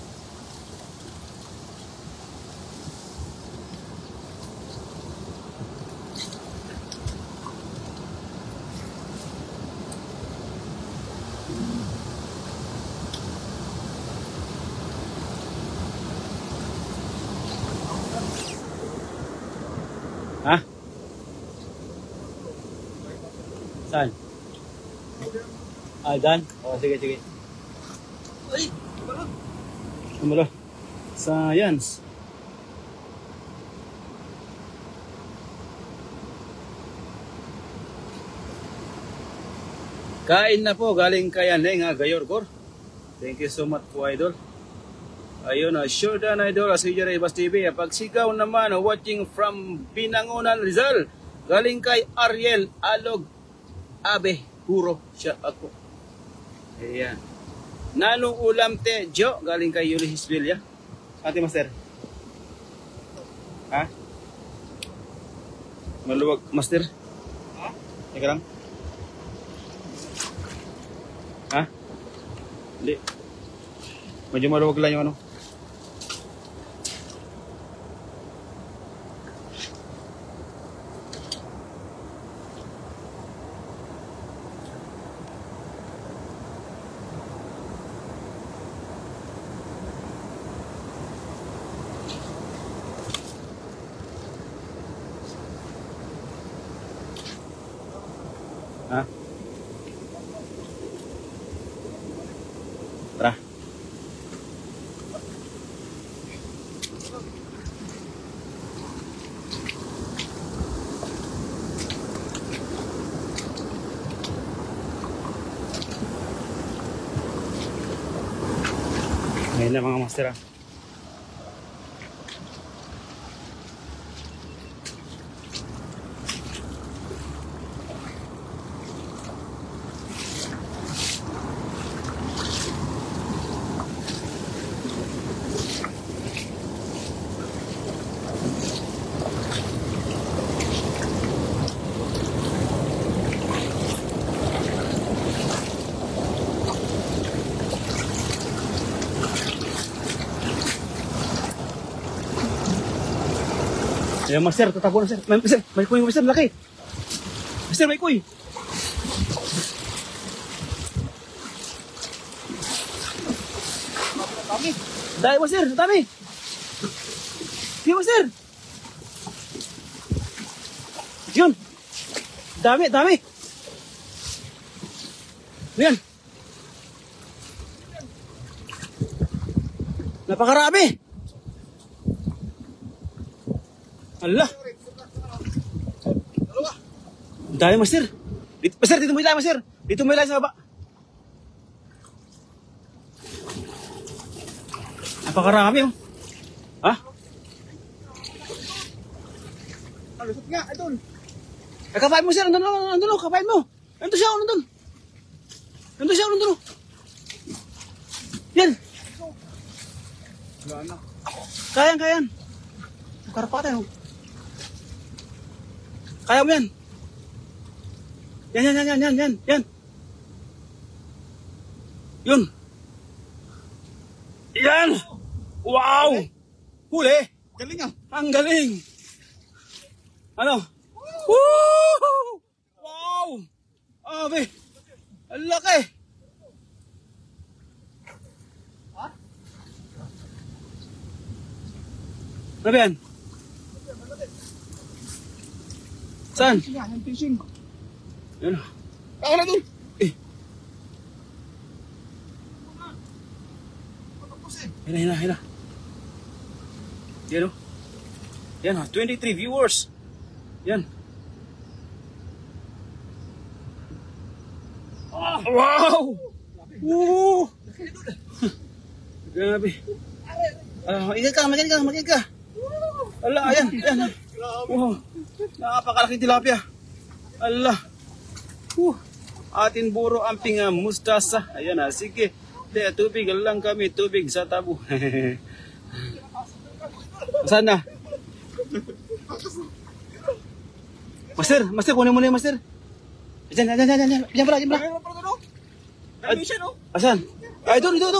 Ha? Saan? Ah, dyan? Oo, sige, sige. Ay, balot. Sumulo. Sa Yans. Kain na po, galing kay Aneng, ha, Gayorgor. Thank you so much po, idol. Ayun, uh, sure done, idol, as usual, Ibas T V. Pagsigaw naman, uh, watching from Binangonan, Rizal. Galing kay Ariel Alog Abe Huro. Shout out po. Ayan. Nanong ulam te, Jo. Galing kay Ulysses Villa. Ate Master. Ha? Maluwag, Master? Ha? Teka lang. Ha? Hindi. Medyo maluwag lang yung ano. Ha? Tara. Ngayon na mga master, ha? Ayan, master, tatabo na, sir. May, master, may kuy, master, laki. Master, may kuy. Kami. Dahil, master, dami. Sige, master. Yun. Dami, dami. Ayan. Napakarami. Allah. Dahil, master. Dito, master, dito mo ilan, master. Dito mo ilan sa baba. Napakarami, oh. Ha? Lusot nga, idol. Ay, kapain mo, sir. Nandun, nandun, nandun, kapain mo. Nandun siya, nandun. Nandun siya, nandun. Yan. Wala na. Kayan, kayan. Karapatan, oh. Kaya mo yan. Yan, yan, yan, yan, yan, yan, yan. Yun. Yan. Wow. Huli. Galing ah. Ang galing. Ano? Woo! Wow. Abe. Ang laki. Ano ba yan? Saan? Fishing yan, yung fishing. Yan. Ako na doon. Eh. Yan na, yan na, yan na. Yan o. Yan o, twenty-three viewers. Yan. Ah, wow! Woo! Grabe. Ah, magiging ka, magiging ka, magiging ka. Ala, ayan, ayan. Wow. Napakalaking tilapia. Ala. Woo. Atin buro amping uh, mustasa. Ayan na, sige. De, tubig lang kami, tubig sa tabo. Saan na? Master, master, kunin mo na yung master. Diyan, diyan, diyan, diyan, diyan pala, diyan pala. Meron pa doon, no? Dami siya, no? Asan? Ay, ito, ito, ito.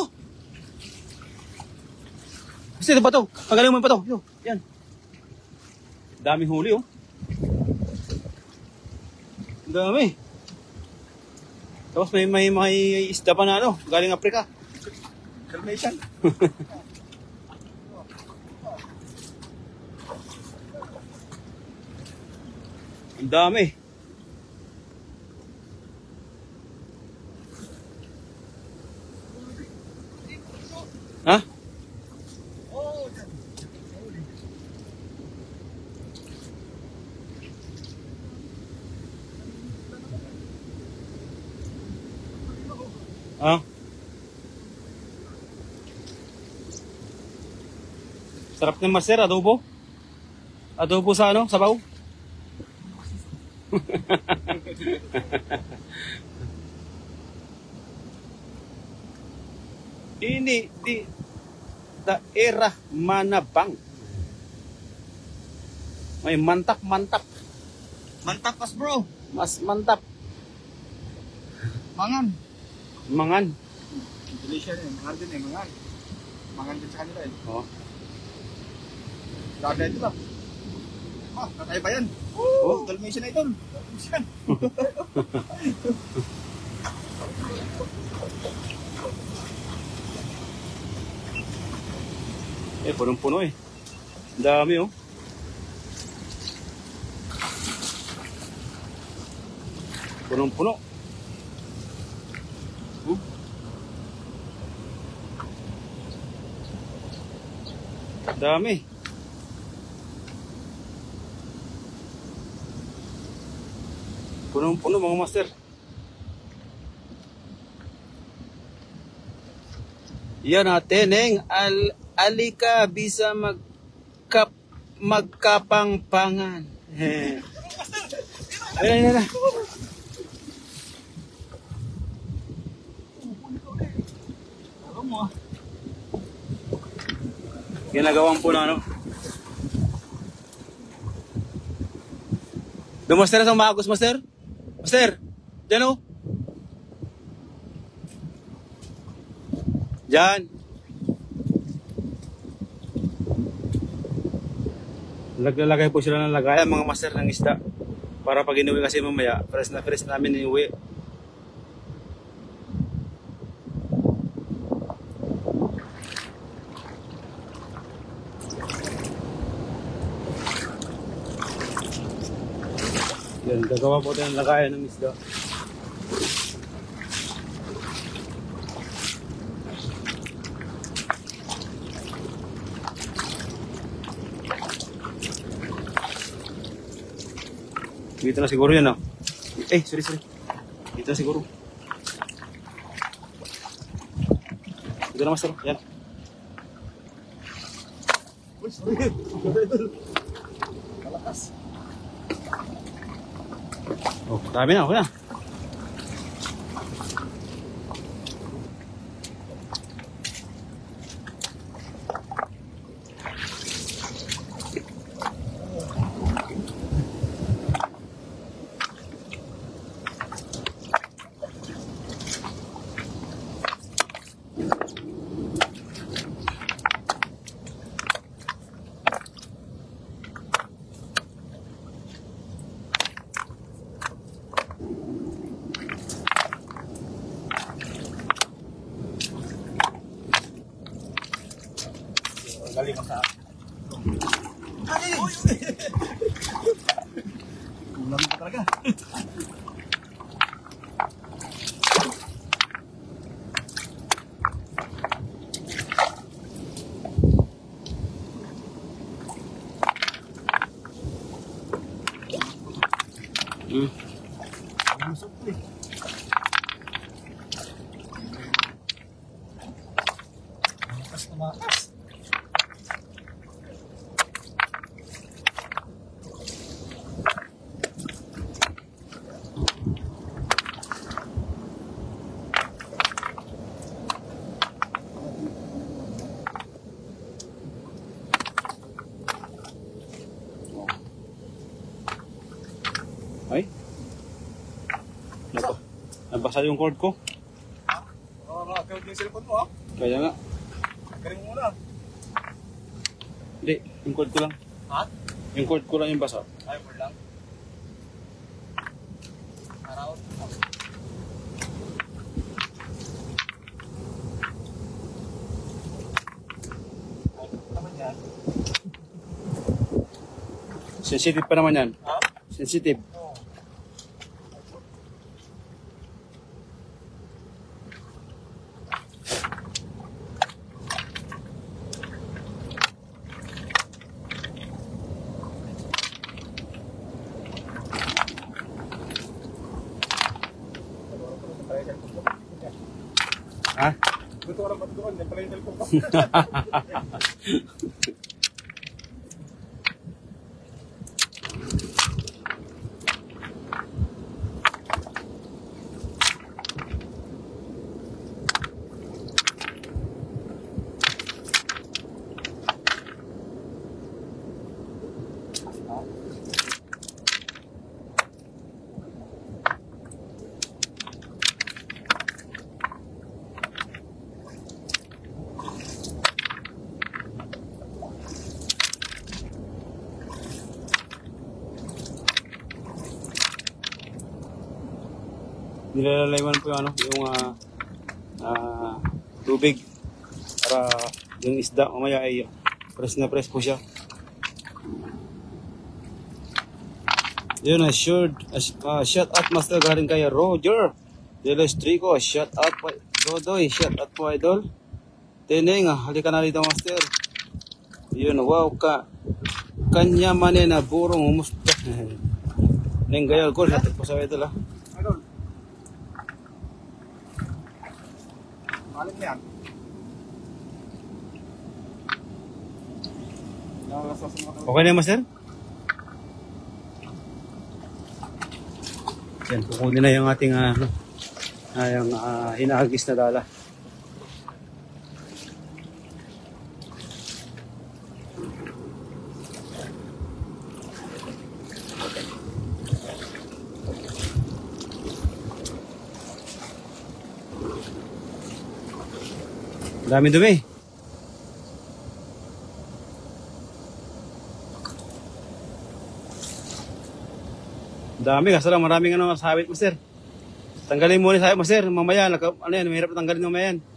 Master, ito pa to. Pagaling mo pa to. Ito, yan. Daming huli, oh. Dami. Tapos may, may, may isda pa na, ano, galing Afrika. Dalmatian. Ang dami. Ha? Ah. Sarap ng master, adobo. Adobo sa ano, sabaw. Ini di daerah mana bang? May mantap-mantap. Mantap pas, bro. Mas mantap. Mangan. Mangan. Indonesia eh, mangan din eh, mangan. Mangan din sa kanila eh. Oh. Dada ito lang. Ah, natay pa yan. Oh. Dalmatian na ito. Dalmatian. Eh, punong-puno eh. Ang dami oh. Punong-puno. Oh. Dami. Punong-puno mga master. Yan natin eh. Al alika bisa magkap magkapangpangan. Eh. Ayun, ayun, ayun. Alam mo ah. Ginagawang puno ano. Do master sa magos master? Master. Diyan oh. Diyan. Naglalagay po sila ng lagayan mga master ng isda. Para pag inuwi kasi mamaya, fresh na fresh namin inuwi. Yan, gagawa po tayo ng lagayan ng isda. Dito na siguro yan, oh. Eh, sorry, sorry. Dito na siguro. Dito na, master. Yan. Uy, sorry. Kalakas. Oh, dami na, okay na. Galing mo sa Ay! Kulang pa talaga. Hmm. Masuk nih. Makas na makas. Ay, naba, nabasa yung cord ko. Oo, oh, naka-count yung cellphone mo, ha? Kaya nga. Galing mo muna. Hindi, yung cord ko lang. Ha? Yung cord ko lang yung basa. Ay, more lang. Araw. Naman yan. Sensitive pa naman yan. Ha? Sensitive. Oo. Ha? Gusto ko lang matutukan, yan pala yung cellphone ko. Nilalaywan po yung ano, yung ah, ah, tubig para yung isda mamaya ay press na press po siya. Yun, assured, uh, shout out master galing kay Roger Delestrico, shout out po Dodoy, shout out po idol Teneng, halika na dito master. Yun, wow ka kanya manin na burong humusta. Neng gayal ko, hatid po sa idol ha. Idol. Malit yan. Okay na master? Yan, kukunin na yung ating uh, ano, uh, yung uh, hinahagis na dala. Daming dumi. Dami kasi lang maraming ano sabit master. Tanggalin muna sa master, mamaya naka, ano yan, mahirap tanggalin mamaya yan.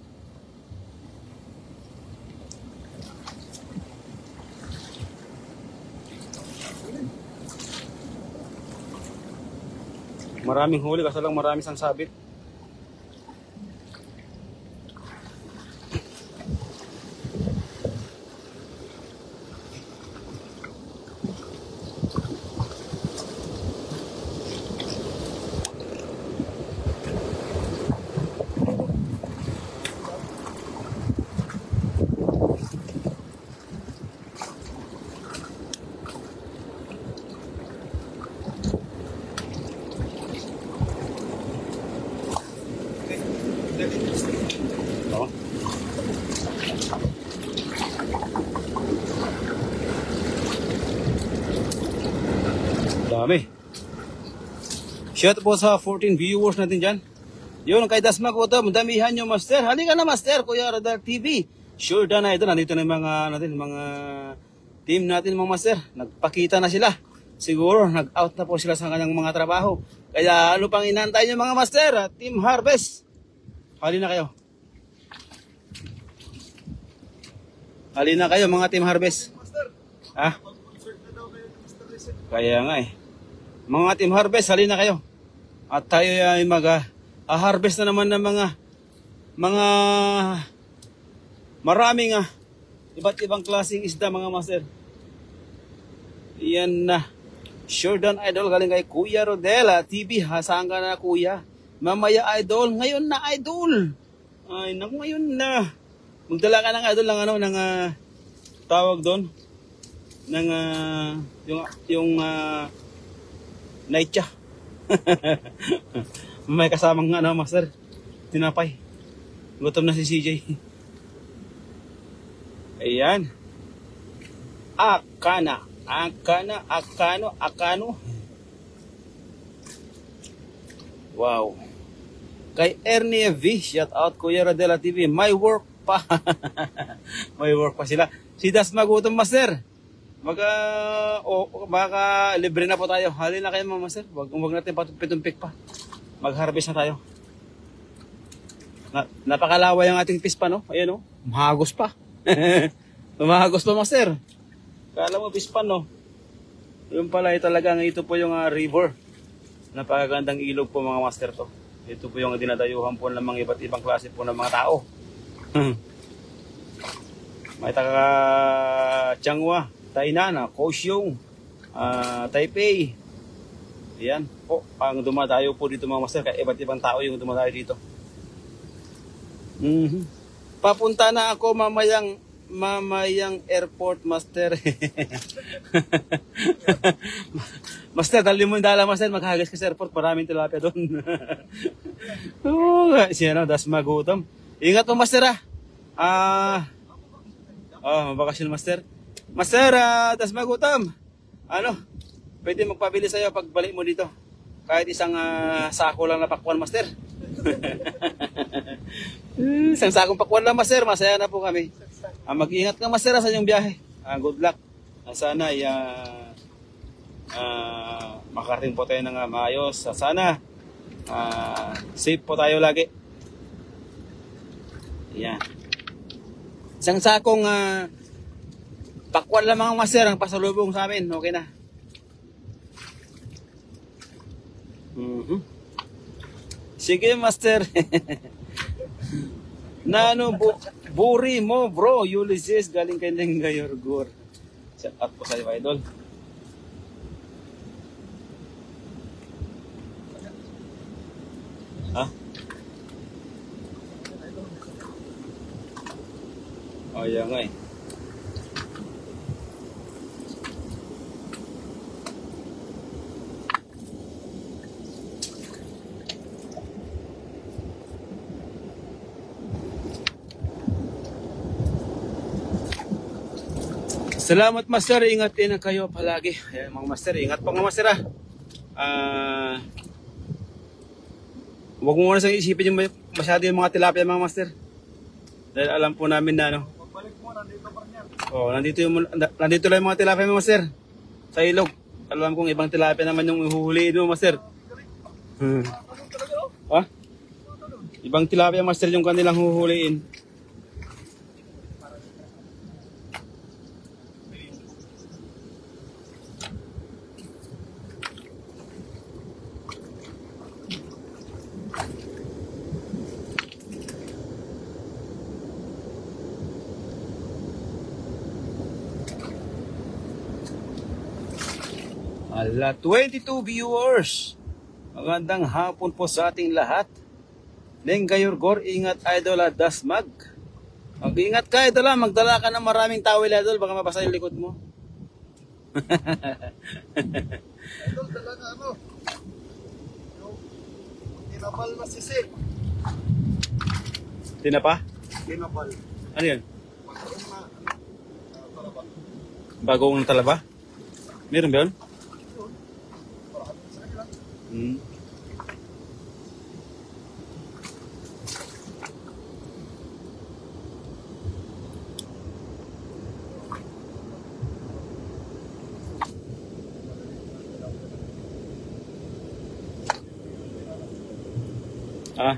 Maraming huli kasi lang marami sang sabit. Oh. Dami. Shout po sa fourteen viewers natin dyan. Yun, kay Dasma ko ito, madamihan nyo master. Halika na master, Kuya Radar T V. Sure na ito, nandito na yung mga, natin, mga team natin mga master. Nagpakita na sila. Siguro, nag-out na po sila sa kanyang mga trabaho. Kaya ano pang inantay nyo mga master? Team Harvest. Hali na kayo. Hali na kayo mga Team Harvest. Master, Ah? Kaya nga eh. Mga Team Harvest, halina kayo. At tayo ay mag-harvest na naman ng mga mga maraming ah, iba't ibang klaseng isda mga master. Yan na. Sure done idol, galing kay Kuya Rodela T V. Hasaan ka na kuya. Mamaya idol, ngayon na idol. Ay, naku, ngayon na. Magdala ka ng idol ng ano, ng uh, tawag doon. Ng uh, yung, yung uh, naitya. May kasamang ano, master. Tinapay. Gutom na si C J. Ayan. Akana. Akana, akano, akano. Wow. Kay Ernie V, shout out Kuya Rodela T V. May work pa. May work pa sila. Si Das Magutom, master. Baka, o, baka libre na po tayo. Halina kayo mga master. Wag, wag natin pitumpik pa. Mag-harvest na tayo. Na, napakalaway ang ating pispa, no? Ayan, no? Mahagos pa. Mahagos pa, master. Kala mo pispan, no? Yung pala, talagang ito po yung uh, river. Napakagandang ilog po mga master to. Ito po yung dinadayuhan po ng mga iba't ibang klase po ng mga tao. May taga Changhua, Tainan, Kaohsiung, uh, Taipei. Ayan po, ang dumadayo po dito mga master. Kaya iba't ibang tao yung dumadayo dito. Mm-hmm. Papunta na ako mamayang mamayang airport, master. Master, dali mo yung dala, master. Maghagas ka sa airport. Maraming tilapia doon. Oh, siya na, Das Magutom. Ingat mo, master, ah. Ah, oh, mabakasyon, master. Master, ah, Das Magutom. Ano, pwede magpabili sa'yo pag balik mo dito. Kahit isang uh, sako lang na pakwan, master. Isang sakong pakwan lang, master. Masaya na po kami. Uh, mag-ingat ka, master, sa inyong biyahe. Uh, good luck. Uh, sana ay uh, uh, makarating po tayo ng uh, maayos. Uh, sana uh, safe po tayo lagi. Yan. Isang sakong uh, pakwan lang mga master ang pasalubong sa amin. Okay na. Mm-hmm. Sige, master. Nano bu buri mo, bro. Ulysses, galing kay Lengayorgor. Shout out po sa iyo, idol. Ha? Oh, yan nga eh. Salamat, master. Ingat din kayo palagi. Ayan, mga master, ingat po mga master, ah. Uh, huwag mo muna sa isipin yung masyado yung mga tilapia, mga master. Dahil alam po namin na, ano. Pagbalik mo, nandito pa rin yan. Oh, nandito, yung, nandito lang yung mga tilapia, mga master. Sa ilog. Alam kong ibang tilapia naman yung huhuliin mo, master. Hmm. Ha? Ibang tilapia, master, yung kanilang huhuliin. Ala, twenty-two viewers. Magandang hapon po sa ating lahat. Lengayorgor, ingat idol at Dasmag. Mag-ingat ka idol, magdala ka ng maraming towel idol, baka mabasa yung likod mo. Idol, talaga ano? Yung tinapal na sisig. Tinapa? Tinapal. Ano yun? Magkaroon na, uh, talaba. Bagong talaba? Meron ba yun? Hmm. Ah.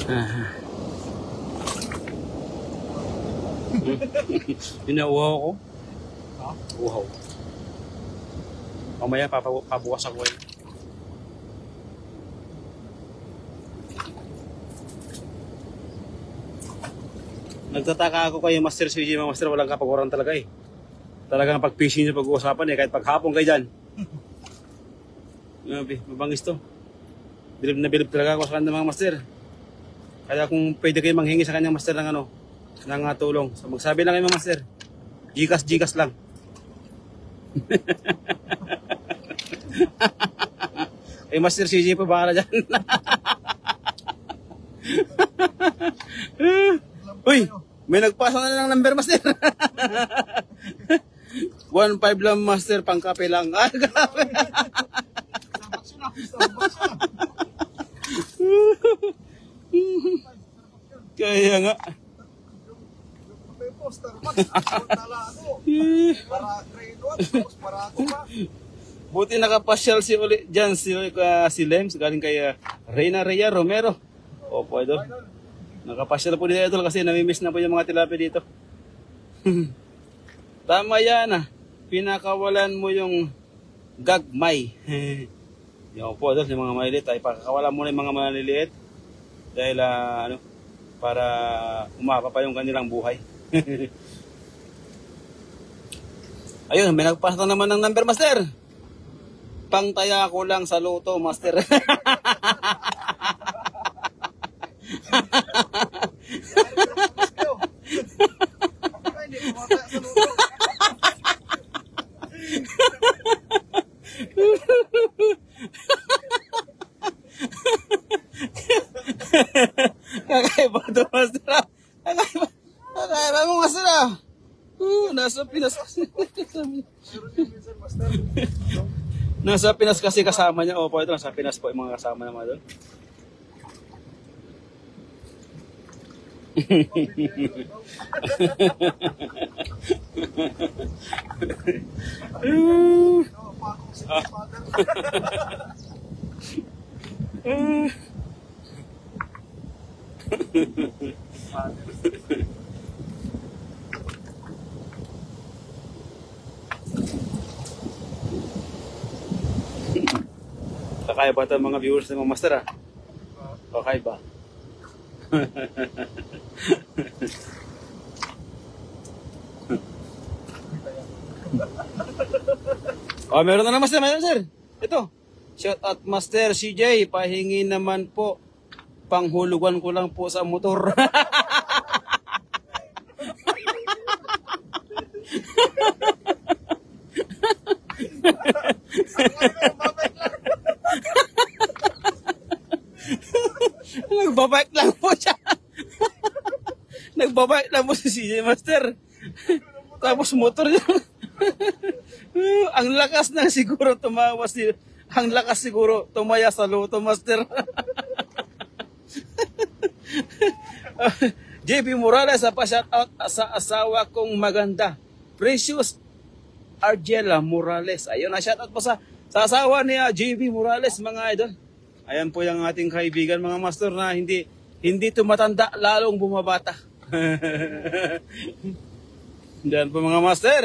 Ah. Inauhaw ko. Ha? Uhaw. Mamaya papabu- pabukas ako eh. Nagtataka ako kayo, Master C J, mga Master, walang kapaguran talaga eh. Talagang pag-fishing nyo pag-uusapan eh, kahit paghapon kayo dyan. Grabe, mabangis to. Bilib na bilib talaga ako sa kanya mga Master. Kaya kung pwede kayo manghingi sa kanyang Master ng ano, ng uh, tulong. So magsabi lang kayo mga Master. Gcash, Gcash lang. Eh Master C J pa bahala dyan. Uy, may nagpasa na ng number Master. one five lang Master, pang kape lang. Ay, grabe. Kaya nga. Buti nakapasyal si uli dyan si, uh, si Lems galing kay uh, Reyna Rhea Romero. Opo, idol. Nakapasyal po dito idol kasi namimiss na po yung mga tilapia dito. Tama yan ah. Pinakawalan mo yung gagmay. Yung po idol, yung mga maliliit ay pakakawalan mo na yung mga maliliit dahil uh, ano, para umapa pa yung kanilang buhay. Ayun, may nagpasa naman ng number Master. Pangtaya ko lang sa luto Master. Kakaiba ito Master. Kakaiba. Kakaiba mo Master ah. Uh, nasa Pinas kasi. Nasa Pinas kasi kasama niya. Opo, ito nasa Pinas po yung mga kasama naman doon. Kakaiba ito mga viewers ng mga Master ah. Kakaiba. Oh, meron na naman Master, meron sir. Ito. Shout out Master C J, pahingi naman po. Panghulugan ko lang po sa motor. Nagbabike lang po siya. Nagbabike lang po si C J Master. Tapos motor niya. Ang lakas na siguro tumawa si ang lakas siguro tumaya sa luto Master. J P Morales sa pa-shout out sa asawa kong maganda. Precious Argela Morales. Ayun na shout out po sa sa asawa ni uh, J P Morales mga idol. Ayan po yung ating kaibigan mga Master na hindi hindi tumatanda lalong bumabata. Diyan po mga Master.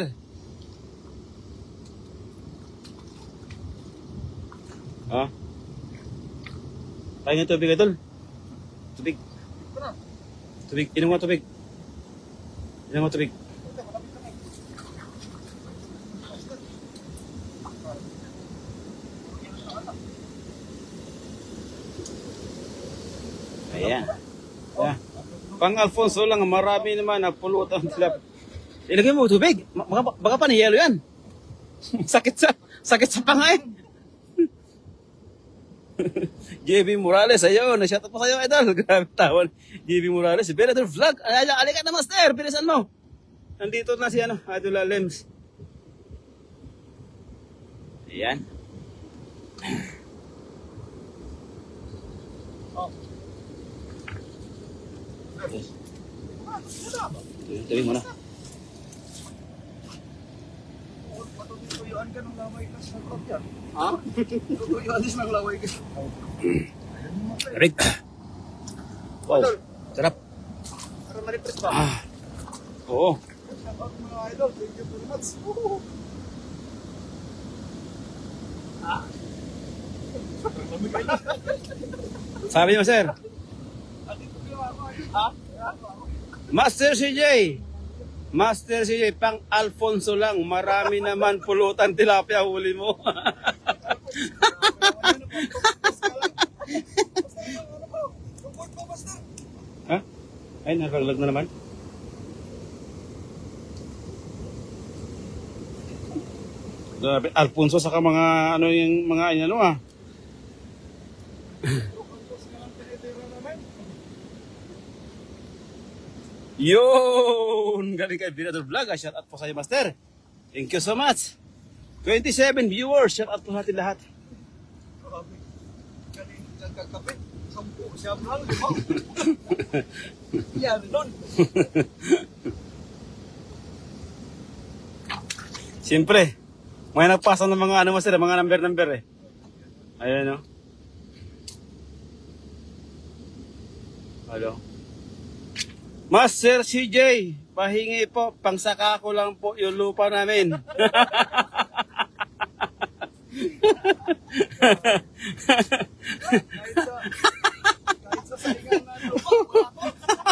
Ha? Tayo ng tubig idol. Tubig. Tubig. Inom mo tubig. Inom mo tubig. Ayan. Ayan. Pang Alfonso lang, marami naman na pulutan sila. Ilagay mo tubig. Baka, baka pa niyelo yan. Sakit sa sakit sa pangain. J B Morales, ayun. Na-shout out po sa'yo, idol. Grabe tawon. J B Morales, Bellator Vlog. Ay, alika na, Master. Bilisan mo. Nandito na si ano, Idol Lems. Ayan. Oh. Tabi mo na. Tutuyuan ka ng laway ka sa crop yan. Ha? Tutuyuan din ng laway ka. Rick. Wow. Sarap. Para ma-refresh ba? Ah. Oo. Shout out mga idol. Thank you very much. Woo! Sabi mo, sir. Master C J. Master C J, pang Alfonso lang. Marami naman pulutan tilapia huli mo. Ha? Ay, nakalag na naman. Grabe, Alfonso saka mga ano yung mga ano ah. Yun! Galing kay Binador Vlog. Shout out po sa iyo, Master. Thank you so much. twenty-seven viewers. Shout out po sa atin lahat. Galing nagkakapit. Sampu siya mahal. Yan doon. Siyempre, may nagpasa ng mga ano, Master, mga number-number eh. Ayan o. Hello. Master C J, pahingi po, pangsaka ko lang po yung lupa namin. Kahit sa, kahit sa salingan na lupa, wala po.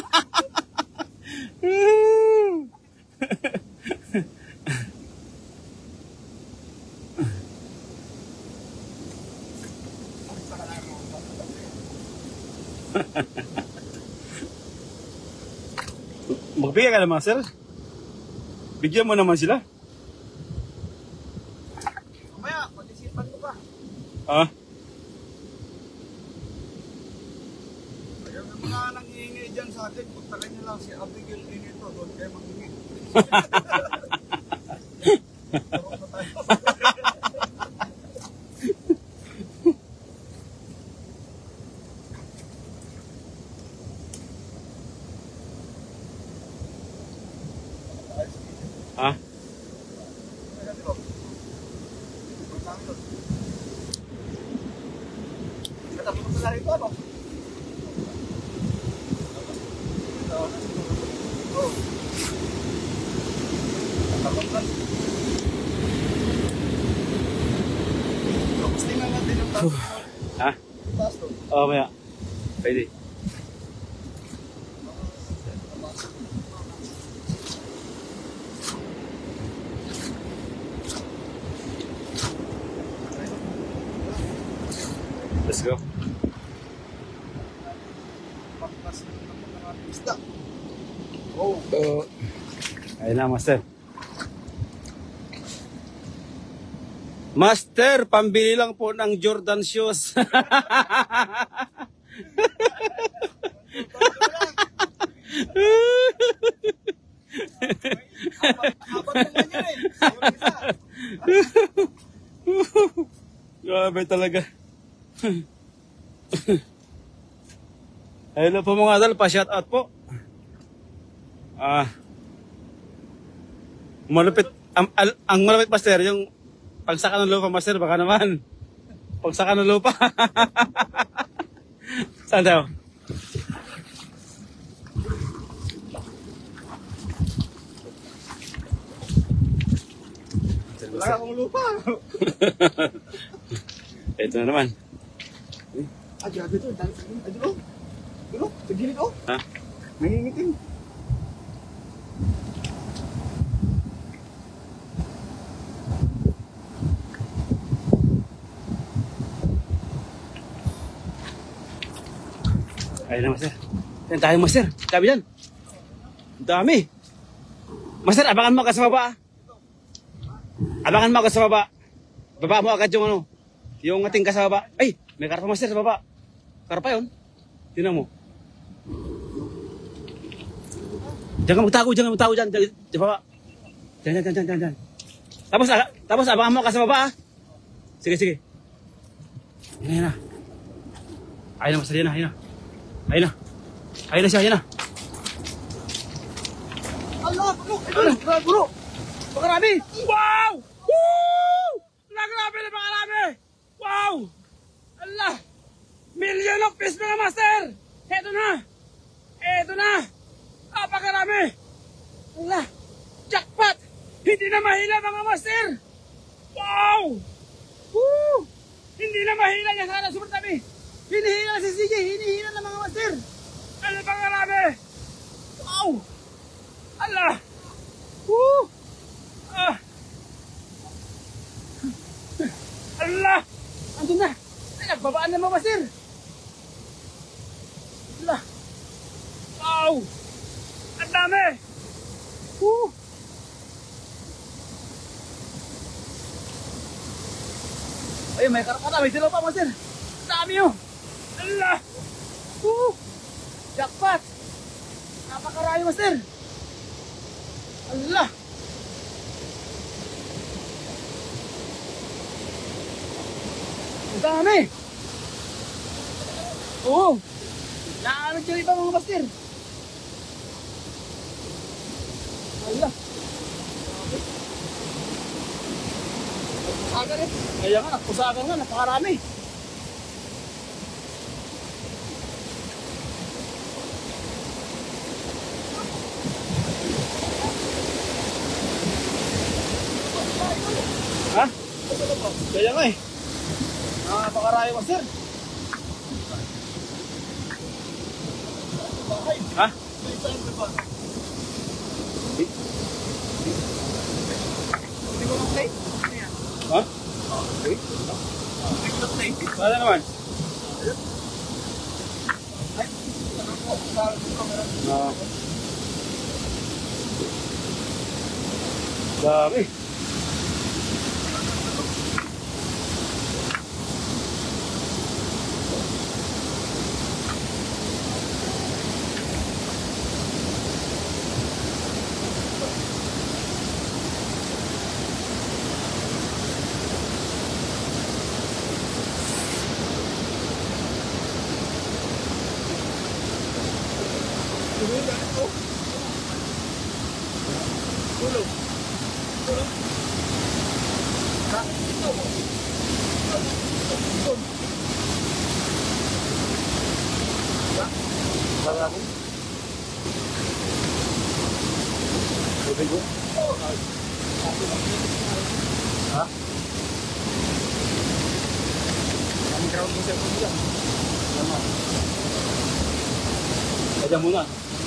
Magbigay ka naman, sir. Bigyan mo naman sila. Mamaya, pag-isipan ko pa. Ah? Ayaw ng mga nangihingi dyan sa atin, puntakan nyo lang si Abigail Inito, doon kayo manghingi. Ah? Katapos ko na rin ito, ano? Tapos tingnan natin yung taas. Ha? Taas to. Oo, maya. Pwede. Let's go. Pagpas ng mga isda. Oh. So, ayun na, Master. Master, pambili lang po ng Jordan shoes. Apat naman yun eh. Grabe talaga. Hello po mga idol, pa-shout out po. Ah. Malupit ang, ang, ang malupit, Master, yung pagsaka ng lupa, Master, baka naman. Pagsaka ng lupa. Saan daw? Wala akong lupa. Ito na naman. Ah, grabe to. Ay, dulo. Dulo, sa gilid oh. Ha? Nangingitim. Ayun na, Master. Yan tayo, Master. Dami yan. Dami. Master, abangan mo ka sa baba. Abangan mo ka sa baba. Baba mo agad yung ano. Yung ating ka sa baba. Ay, may karpa, Master, sa baba. Karpa yun. Tingnan mo. Diyan ka magtago, diyan ka magtago dyan. Diyan, diyan baba. Diyan, diyan, diyan, diyan, diyan. Tapos, ah, tapos abangan mo ka sa baba. Ah. Sige, sige. Yan na, yan na. Ayun na, Master, yan na, yan na. Ayun na. Ayun na siya, ayun na. Allah, bro. Ayun, grabe, bro. Pakarami! Wow! Woo! Nagrabe na pakarami! Wow! Allah! Million of piece mga Master! Heto na! Eto na! Napakarami! Wala! Jackpot! Hindi na mahila mga master! Wow! Woo! Hindi na mahila niya sana super tabi! Hinihila si C J! Hinihila na mga master! Ano pa karami? Wow! Ala! Woo! Ah! Ala! Andun na! Ay, nagbabaan na mga master! Ala! Wow! Ang dami! Woo! Ay, may karakata, may silaw pa, master. Ang dami yun. Allah! Woo! Jackpot! Napakarami, master. Allah! Ang dami! Oo! Naamit yung iba mga master. Allah! Nagpusagan eh. Kaya nga, nagpusagan nga, napakarami. Ha? Kaya nga eh. Napakarami, master. Ha? Hindi ko mag-play. Ha? Uy? Wala naman. Ah. Dami. Wala ako. Tubig ko? Ha? Ang ground mo sa puso lang. Tama. Kaya muna.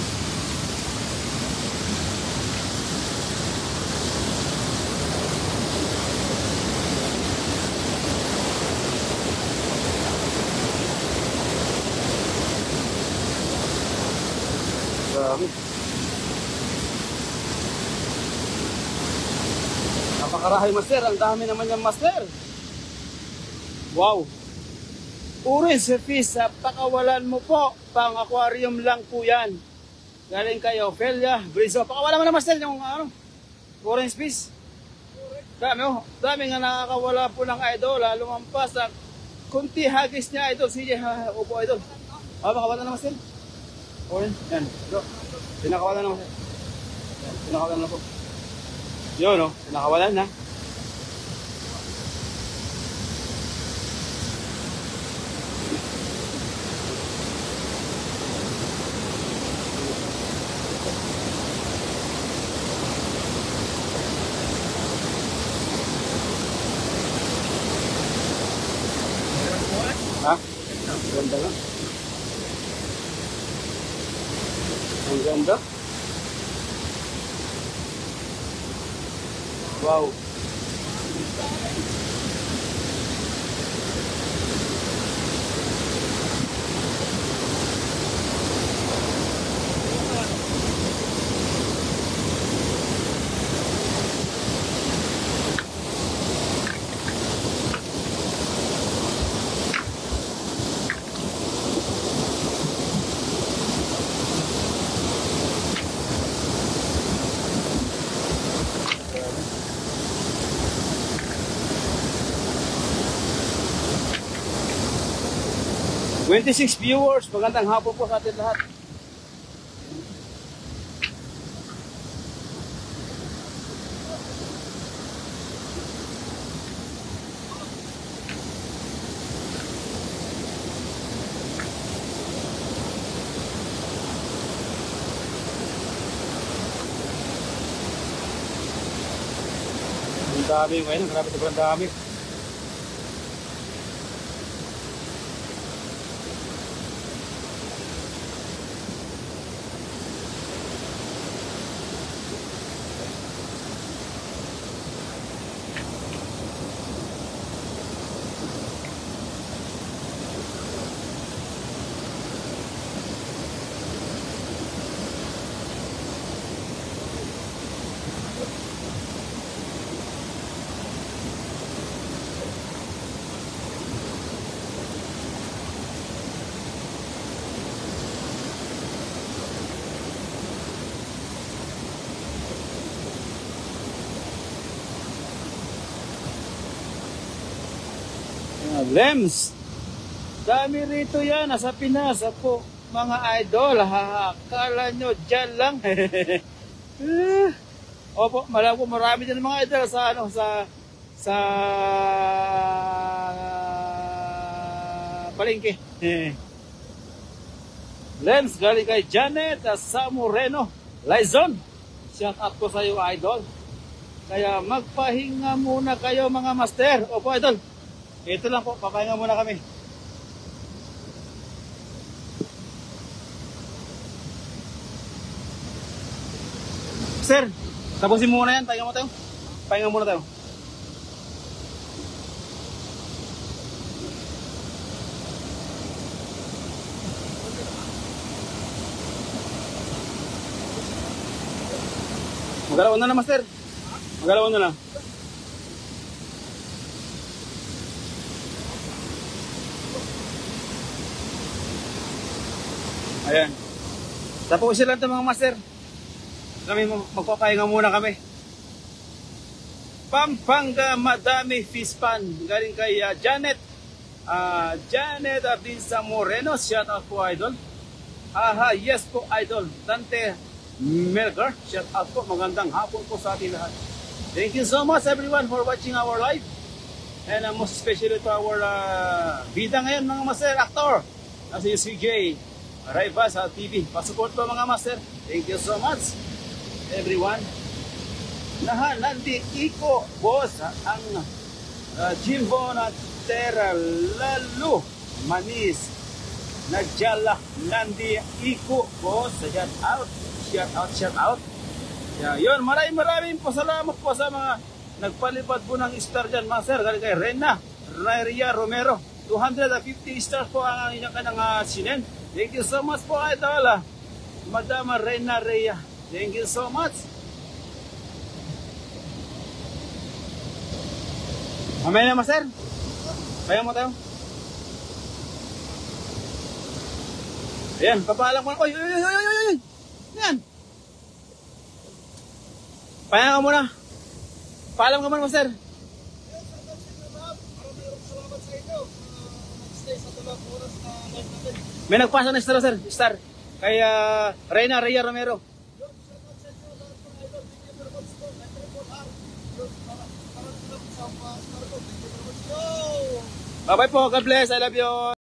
Dami. Napakarahay, master. Ang dami naman yung master. Wow. Orange fish sa pakawalan mo po. Pang aquarium lang po yan. Galing kayo, Ophelia, Brizo. Pakawalan mo na, master, yung ano, orange fish. Dami, oh. Dami nga nakakawala po ng idol. Lumampas sa kunti hagis niya, idol. Sige, ha, upo, idol. Ah, pakawalan na, master. Orange. Yan. Go. Pinakawalan na, master. Yan. Pinakawalan na po. Yun, no? Pinakawalan na. Ha? Ganda nga. Ang ganda. Wow. twenty-six viewers, magandang hapon po sa atin lahat. Sobrang dami ngayon. Grabe, sobrang dami. Lems, dami rito yan, nasa Pinas po, mga idol, akala nyo dyan lang. Opo, malam ko marami dyan mga idol sa ano, sa sa palengke. Lems, galing kay Janet Samoreno, Lizon. Shout out ko sa iyo idol. Kaya magpahinga muna kayo mga master. Opo idol. Ito lang po, papahinga muna kami. Sir, tapusin muna yan. Pahinga muna tayo. Pahinga muna tayo. Magalawan na na, master. Magalawan na na. Ayan. Tapusin lang ito mga master. Kami magpapahinga muna kami. Pampanga Madami Fish Pan. Galing kay uh, Janet. Uh, Janet Abinsa Moreno. Shout out po idol. Aha, yes po idol. Dante Melgar. Shout out po. Magandang hapon po sa ating lahat. Thank you so much everyone for watching our live. And uh, most especially to our uh, bida ngayon mga master, actor. Nasa yung C J. Rayba sa T V. Pasupport po mga master. Thank you so much everyone. Nahan, nandi iko boss ang uh, Jimbo na Terra Lalo Manis Nagjala nandi iko boss. Shout out, shout out, shout out. Yeah, yun, maraming maraming po salamat po sa mga nagpalipad po ng star dyan master. Galing kay Rena Rairia Romero. two hundred fifty stars po ang inyong kanang uh, sinen. Thank you so much po idol. Madama Rena Rhea. Thank you so much. Mamaya na master. Kaya mo tayo. Ayan, papaalam ko na. Oy, oy, oy, oy, oy, oy. Ayan. Paya ka muna. Paalam ka muna master. May nagpasa na star sir, star. Kay uh, Reyna Rhea Romero. Bye bye po, God bless, I love you.